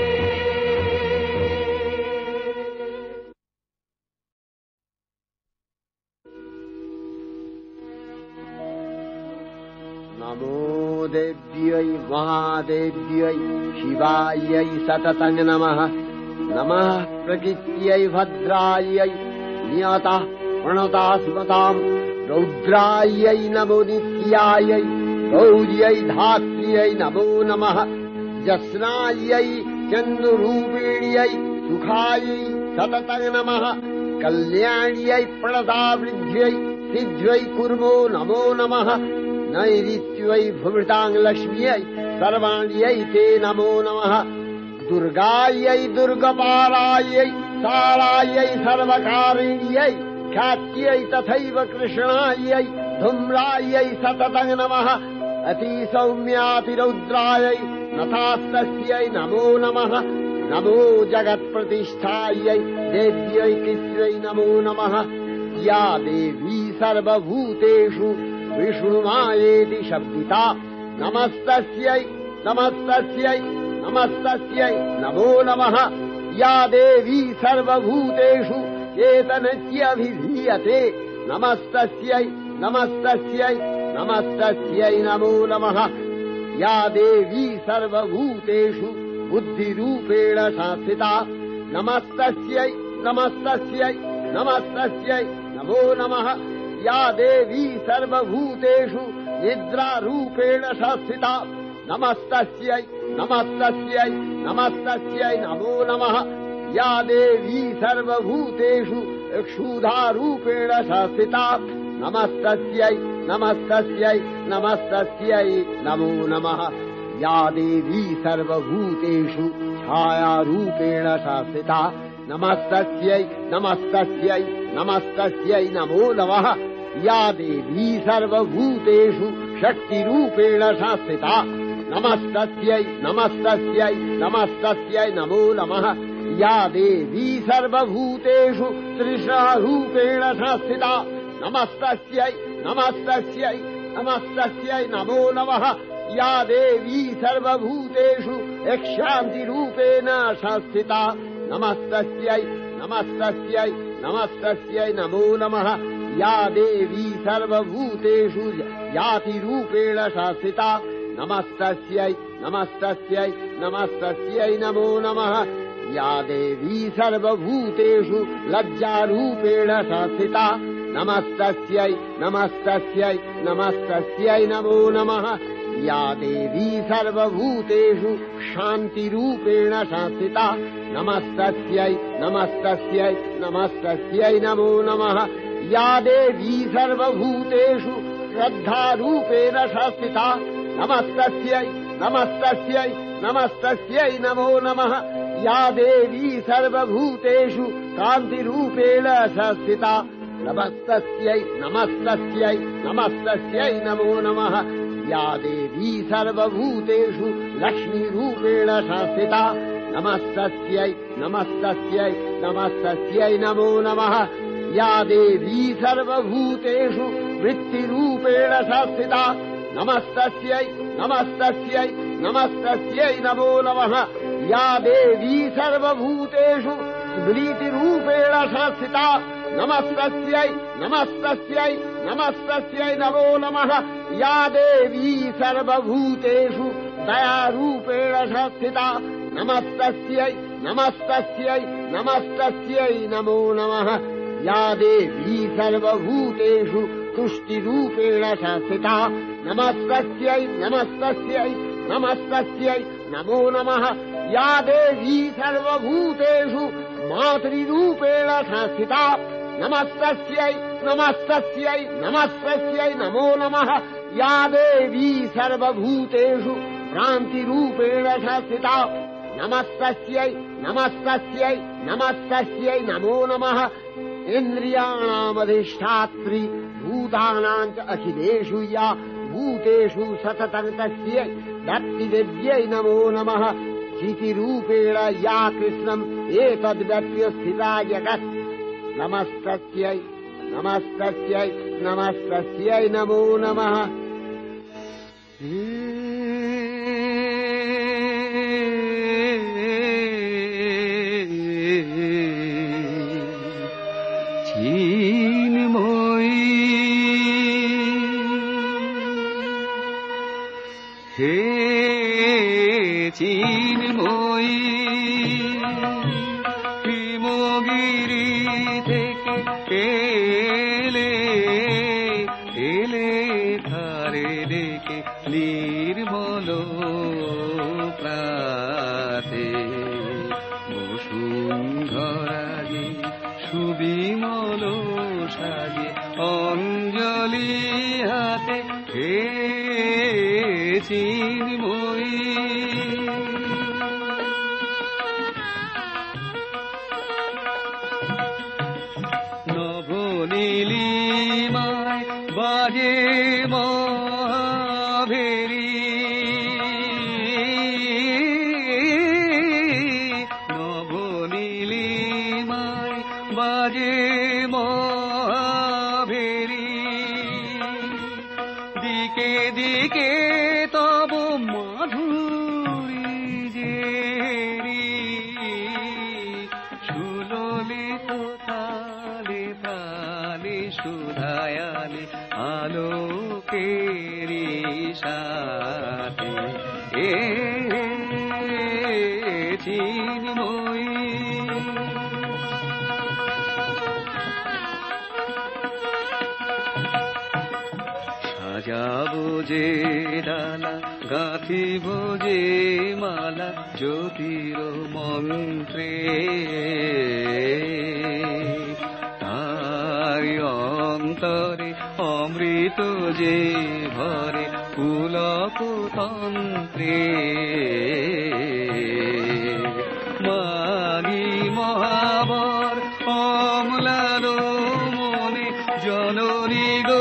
नमो देव्यै महादेव्यै शिवायै सततं नमः नमः प्रकृत्यै भद्रायै नियतः प्रणता स्मताम् रौद्रायै नमो नित्यायै गौर्यै धात्र्यै नमो नमः जस्नायै चन्द्ररूपिण्यै सुखायै सततं नमः कल्याण्यै प्रणतावृद्ध्यै सिद्ध्यै कुर्मो नमो नमः नैऋत्यै भुवृतां लक्ष्म्यै सर्वाण्यै ते नमो नमः दुर्गायै दुर्गपालायै सालायै सर्वकारिण्यै ख्यात्यै तथैव कृष्णायै धूम्रायै सततं नमः अतिसौम्यातिरौद्रायै नथास्तस्यै नमो नमः नमो जगत्प्रतिष्ठायै देव्यै कृत्यै नमो नमः या देवी सर्वभूतेषु विष्णुमायेति शब्दिता नमस्तस्यै नमस्तस्यै नमस्तस्यै नमो नमः या देवी सर्वभूतेषु चेतनस्यभिधीयते नमस्तस्यै नमस्तस्यै नमस्तस्यै नमो नमः या देवी सर्वभूतेषु बुद्धिरूपेण संस्थिता नमस्तस्यै नमस्तस्यै नमस्तस्यै नमो नमः या देवी सर्वभूतेषु निद्रारूपेण संस्थिता नमस्तस्यै नमस्तस्यै नमस्तस्यै नमो नमः या देवी सर्वभूतेषु क्षुधारूपेण संस्थिता नमस्तस्यै नमस्तस्यै नमस्तस्यै नमो नमः या देवी सर्वभूतेषु छायारूपेण संस्थिता नमस्तस्यै नमस्तस्यै नमस्तस्यै नमो नमः या देवी सर्वभूतेषु शक्तिरूपेण संस्थिता नमस्तस्यै नमस्तस्यै नमस्तस्यै नमो नमः या देवी सर्वभूतेषु तृष्णारूपेण संस्थिता नमस्तस्यै नमस्तस्यै नमस्तस्यै नमो नमः या देवी सर्वभूतेषु शान्तिरूपेण संस्थिता नमस्तस्यै नमस्तस्यै नमस्तस्यै नमो नमः या देवी सर्वभूतेषु जातिरूपेण संस्थिता नमस्तस्यै नमस्तस्यै नमस्तस्यै नमो नमः या देवी सर्वभूतेषु लज्जारूपेण संस्थिता नमस्तस्यै नमस्तस्यै नमस्तस्यै नमो नमः या देवी सर्वभूतेषु शान्तिरूपेण संस्थिता नमस्तस्यै नमस्तस्यै नमस्तस्यै नमो नमः या देवी सर्वभूतेषु श्रद्धारूपेण संस्थिता नमस्तस्यै नमस्तस्यै नमस्तस्यै नमो नमः या देवी सर्वभूतेषु कान्तिरूपेण संस्थिता नमस्तस्यै नमस्तस्यै नमस्तस्यै नमो नमः या देवी सर्वभूतेषु लक्ष्मीरूपेण संस्थिता नमस्तस्यै नमस्तस्यै नमस्तस्यै नमो नमः। या देवी सर्वभूतेषु वृत्तिरूपेण संस्थिता नमस्तस्यै नमस्तस्यै नमस्तस्यै नमो नमः। या देवी सर्वभूतेषु स्मृतिरूपेण संस्थिता नमस्तस्यै नमस्तस्यै नमस्तस्यै नमो नमः। या देवी सर्वभूतेषु दयारूपेण संस्थिता नमस्तस्यै नमस्तस्यै नमस्तस्यै नमो नमः। या देवी सर्वभूतेषु तुष्टिरूपेण संस्थिता नमस्तस्यै नमस्तस्यै नमस्तस्यै नमो नमः। या देवी सर्वभूतेषु मातृरूपेण संस्थिता नमस्तस्यै नमस्तस्यै नमस्तस्यै नमो नमः। या देवी सर्वभूतेषु भ्रान्तिरूपेण संस्थिता नमस्तस्यै नमस्तस्यै नमस्तस्यै नमो नमः। इन्द्रियाणामधिष्ठात्री भूतानां च अखिलेषु या भूतेषु सततं तस्यै दत्तिदेव्यै नमो नमः। चितिरूपेण या कृष्णम् एतद्व्यप्य स्थिता जगत् नमस्तस्यै नमस्तस्यै नमस्तस्यै नमो नमः। চিন্ময়ী হিমগিরি থেকে এলে এলে ধারে ডেকে নির্মল প্রাতে বসুন্ধরাজে সুবিমল সাজে অঞ্জলি হাতে হে চিন্ময়ী। নবনীলিমায় বাজে মহাভেরি নবনীলিমায় বাজে মহাভেরি দিকে দিকে তব মাধুরী জেরি সুললিত তালে তালে সুধায়ালে আলোকেরি সাথে এ চিন্ময়ী। সাজাবো যে ডালা গাঁথিব যে মালা জ্যোতির মন্ত্রে তারি অন্তরে অমৃত যে ভরে পুলক তন্ত্রে মাগি মহাবর অমলার মনে জননী গো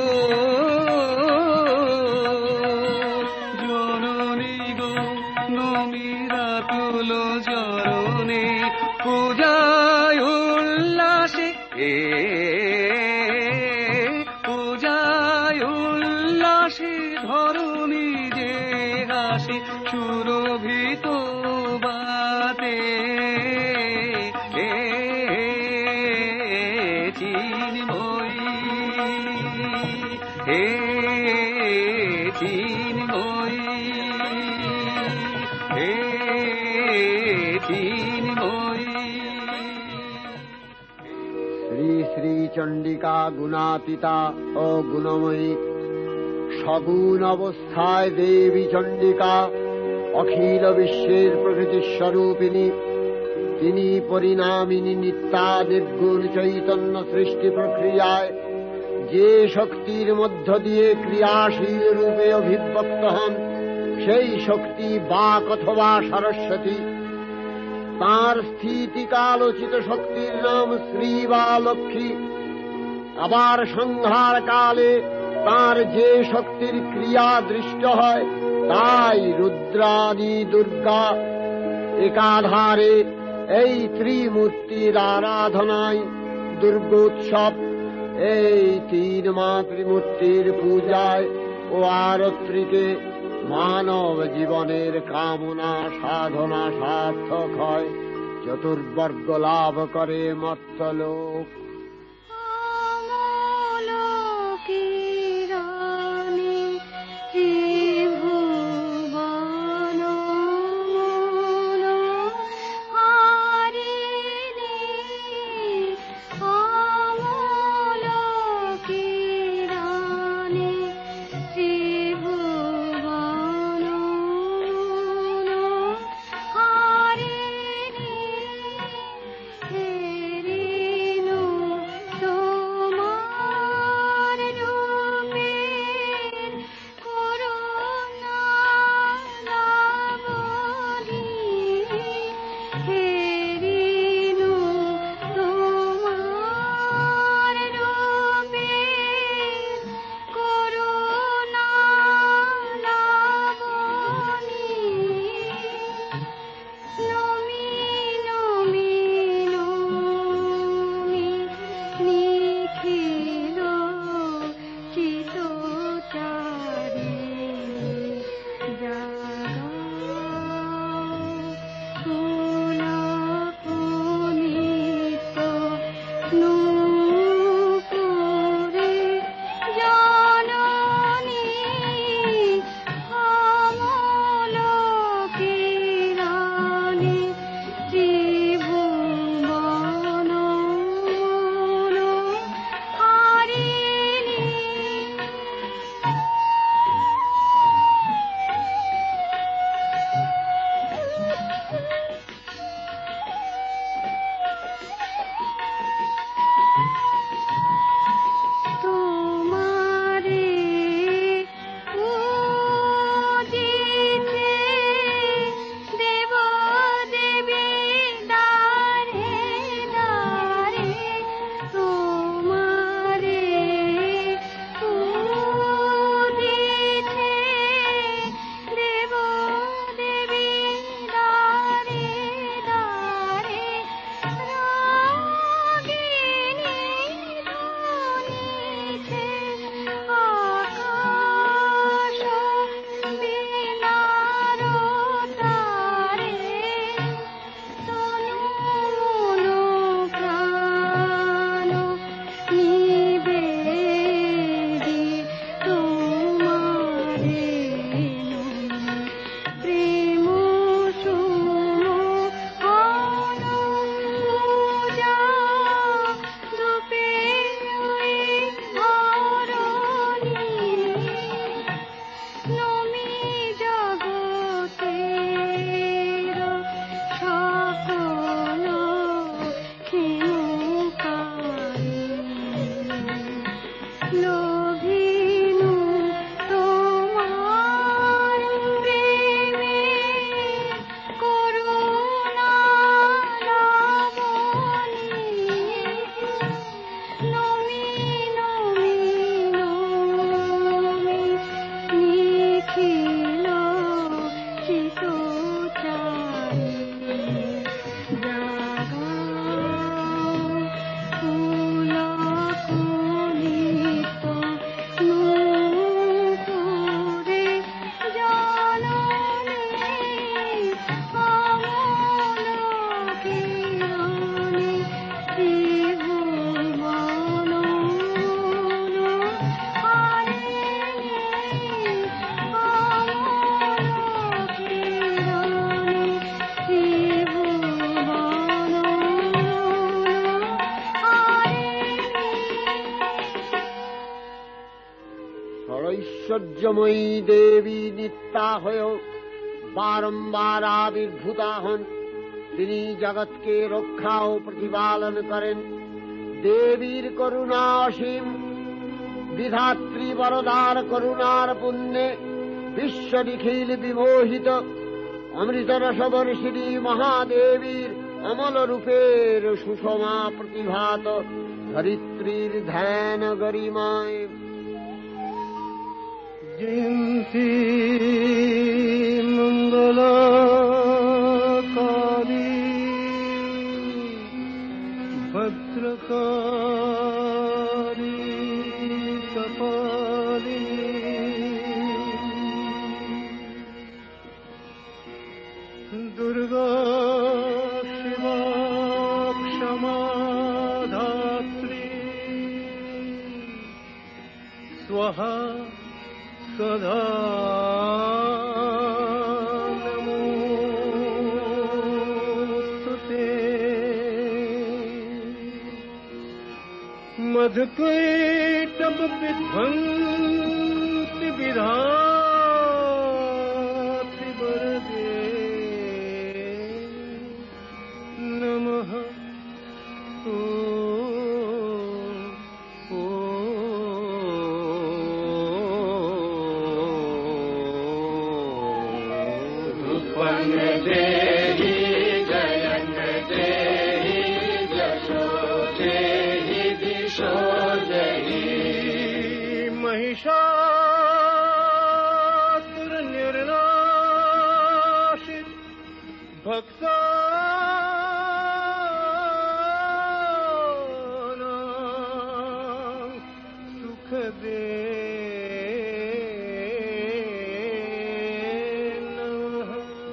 নমিরাতুল চরণে পূজায় উল্লাসে পূজায় উল্লাসে ধরণী যে হাসি সুরভিত বাতে চিন্ময়ী হে চিন্ময়ী হে চিন্ময়ী। শ্রী শ্রী চণ্ডিকা গুণাতীতা ও গুণময়ী সগুণ অবস্থায় দেবী চণ্ডিকা অখিল বিশ্বের প্রকৃতি স্বরূপিণী। তিনি পরিণামিনী নিত্যা নির্গুণ চৈতন্য সৃষ্টি প্রক্রিয়ায় যে শক্তির মধ্য দিয়ে ক্রিয়াশীল রূপে অভিব্যক্ত হন সেই শক্তি বাক অথবা সরস্বতী। তাঁর স্থিতিকালোচিত শক্তির নাম শ্রী বা লক্ষ্মী। আবার সংহার কালে তাঁর যে শক্তির ক্রিয়া দৃষ্ট হয় তাই রুদ্রাণী দুর্গা। একাধারে এই ত্রিমূর্তির আরাধনায় দুর্গোৎসব, এই তিন মাতৃমূর্তির পূজায় ও আরত্রিকে মানব জীবনের কামনা সাধনা সার্থক হয়, চতুর্বর্গ লাভ করে মর্ত্যলোক। ঐশ্বর্যময়ী দেবী নিত্যা হয়েও বারম্বার আবির্ভূতা হন। তিনি জগৎকে রক্ষা ও প্রতিপালন করেন। দেবীর করুণা অসীম, বিধাত্রী বরদার করুণার পুণ্যে বিশ্ব নিখিল বিমোহিত। অমৃতরসবর্ষিণী মহাদেবীর অমল রূপের সুষমা প্রতিভাত ধরিত্রীর ধ্যান গরিমায়। জয়ন্তী মঙ্গলা स्वाहा सदा नमोस्तुते। मधुकैटभ विध्वंसि विधात्रि वरदे नमः। महिषासुरनिर्नाशित भक्तानां सुखदे नमः।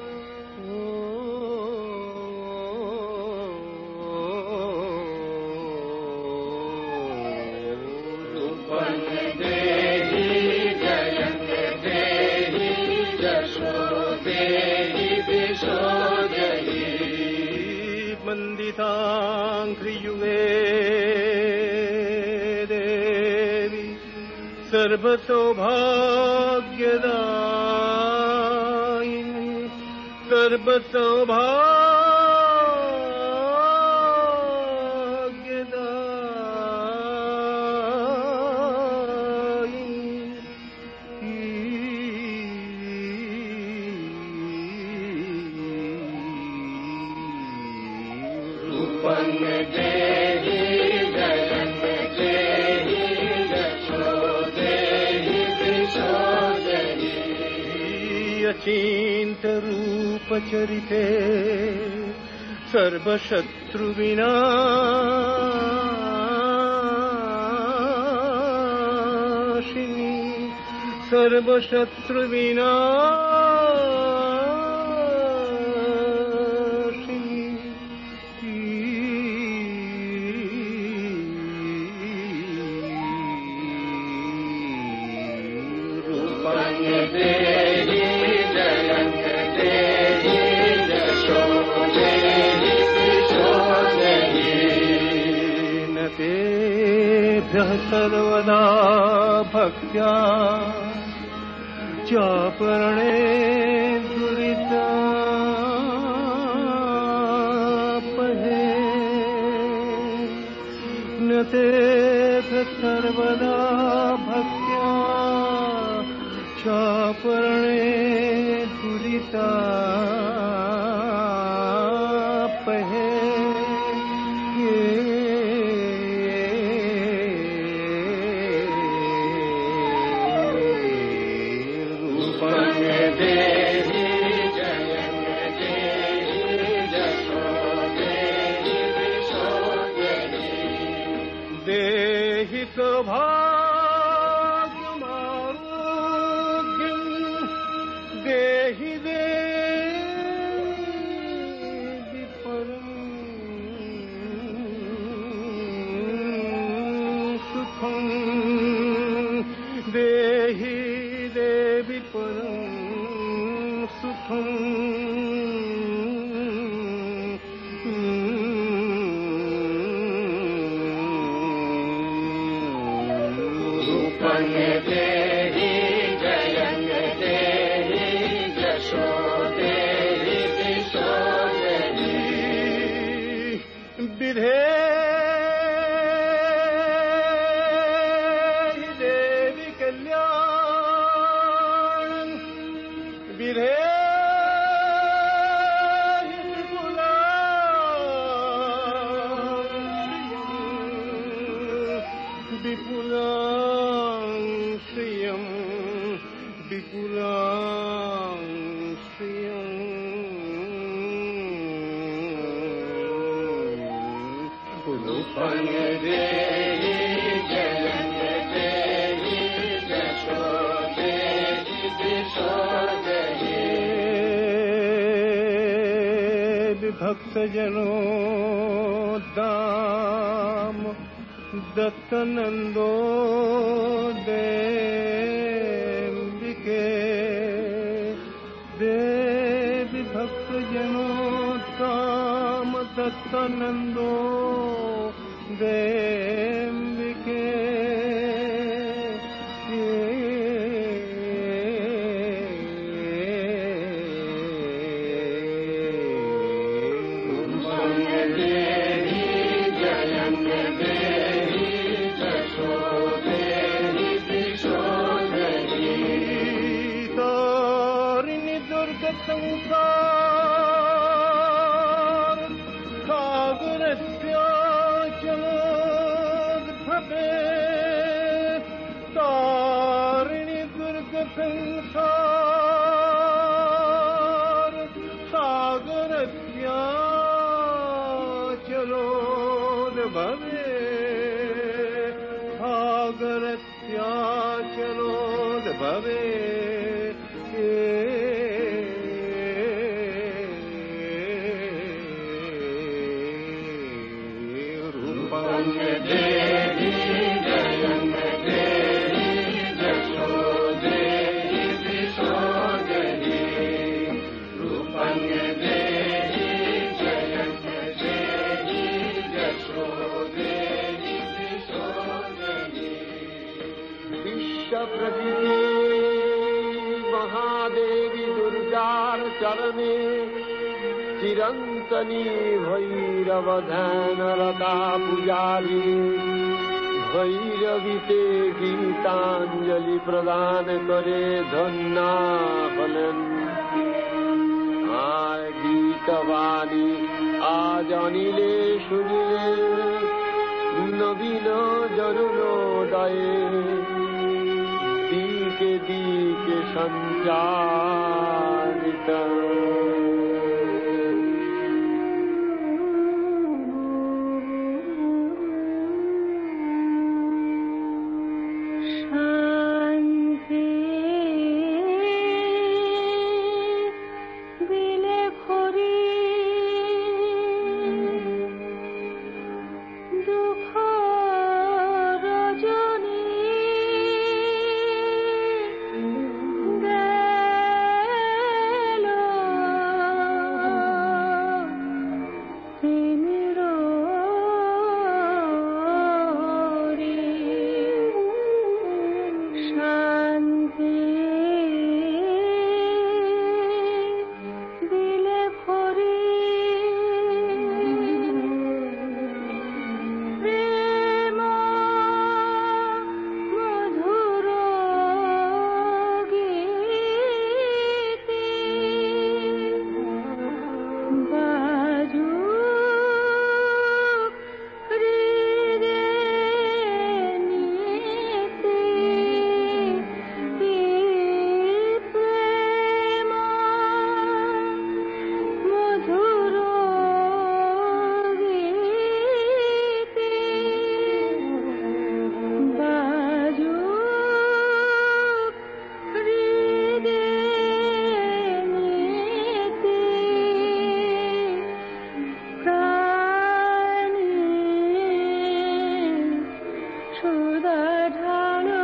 वन्दिताङ्घ्रियुगे देवी सर्वसौभाग्यदायिनी अचिन्तरूपचरिते सर्वशत्रुविनाशिनी सर्वदा भक्त्या चापरणे दुरितापहे न तेभ्यः सर्वदा भक्त्या चापरणे दुरितापहे भक्तजनों दाम दत्तनंदो देंबिके देवी भक्त जनोत्तम दत्तनंदो देंबिके संसार सागरस्याचलोद्भवे तारिणि दुर्ग संसार सागरस्याचलोद्भवे सागरस्याचलोद्भवे प्रकृति महादेवी दुर्गार चरणे चिरंतनी भैरव ध्यान रता पुजारी भैरवीते गीतांजलि प्रदान करे धन्ना हलेन आय गीतवाणी आज अनिले सुनिले नवीन जनुलोदये दिके दिके संचारित সুধা ঢালো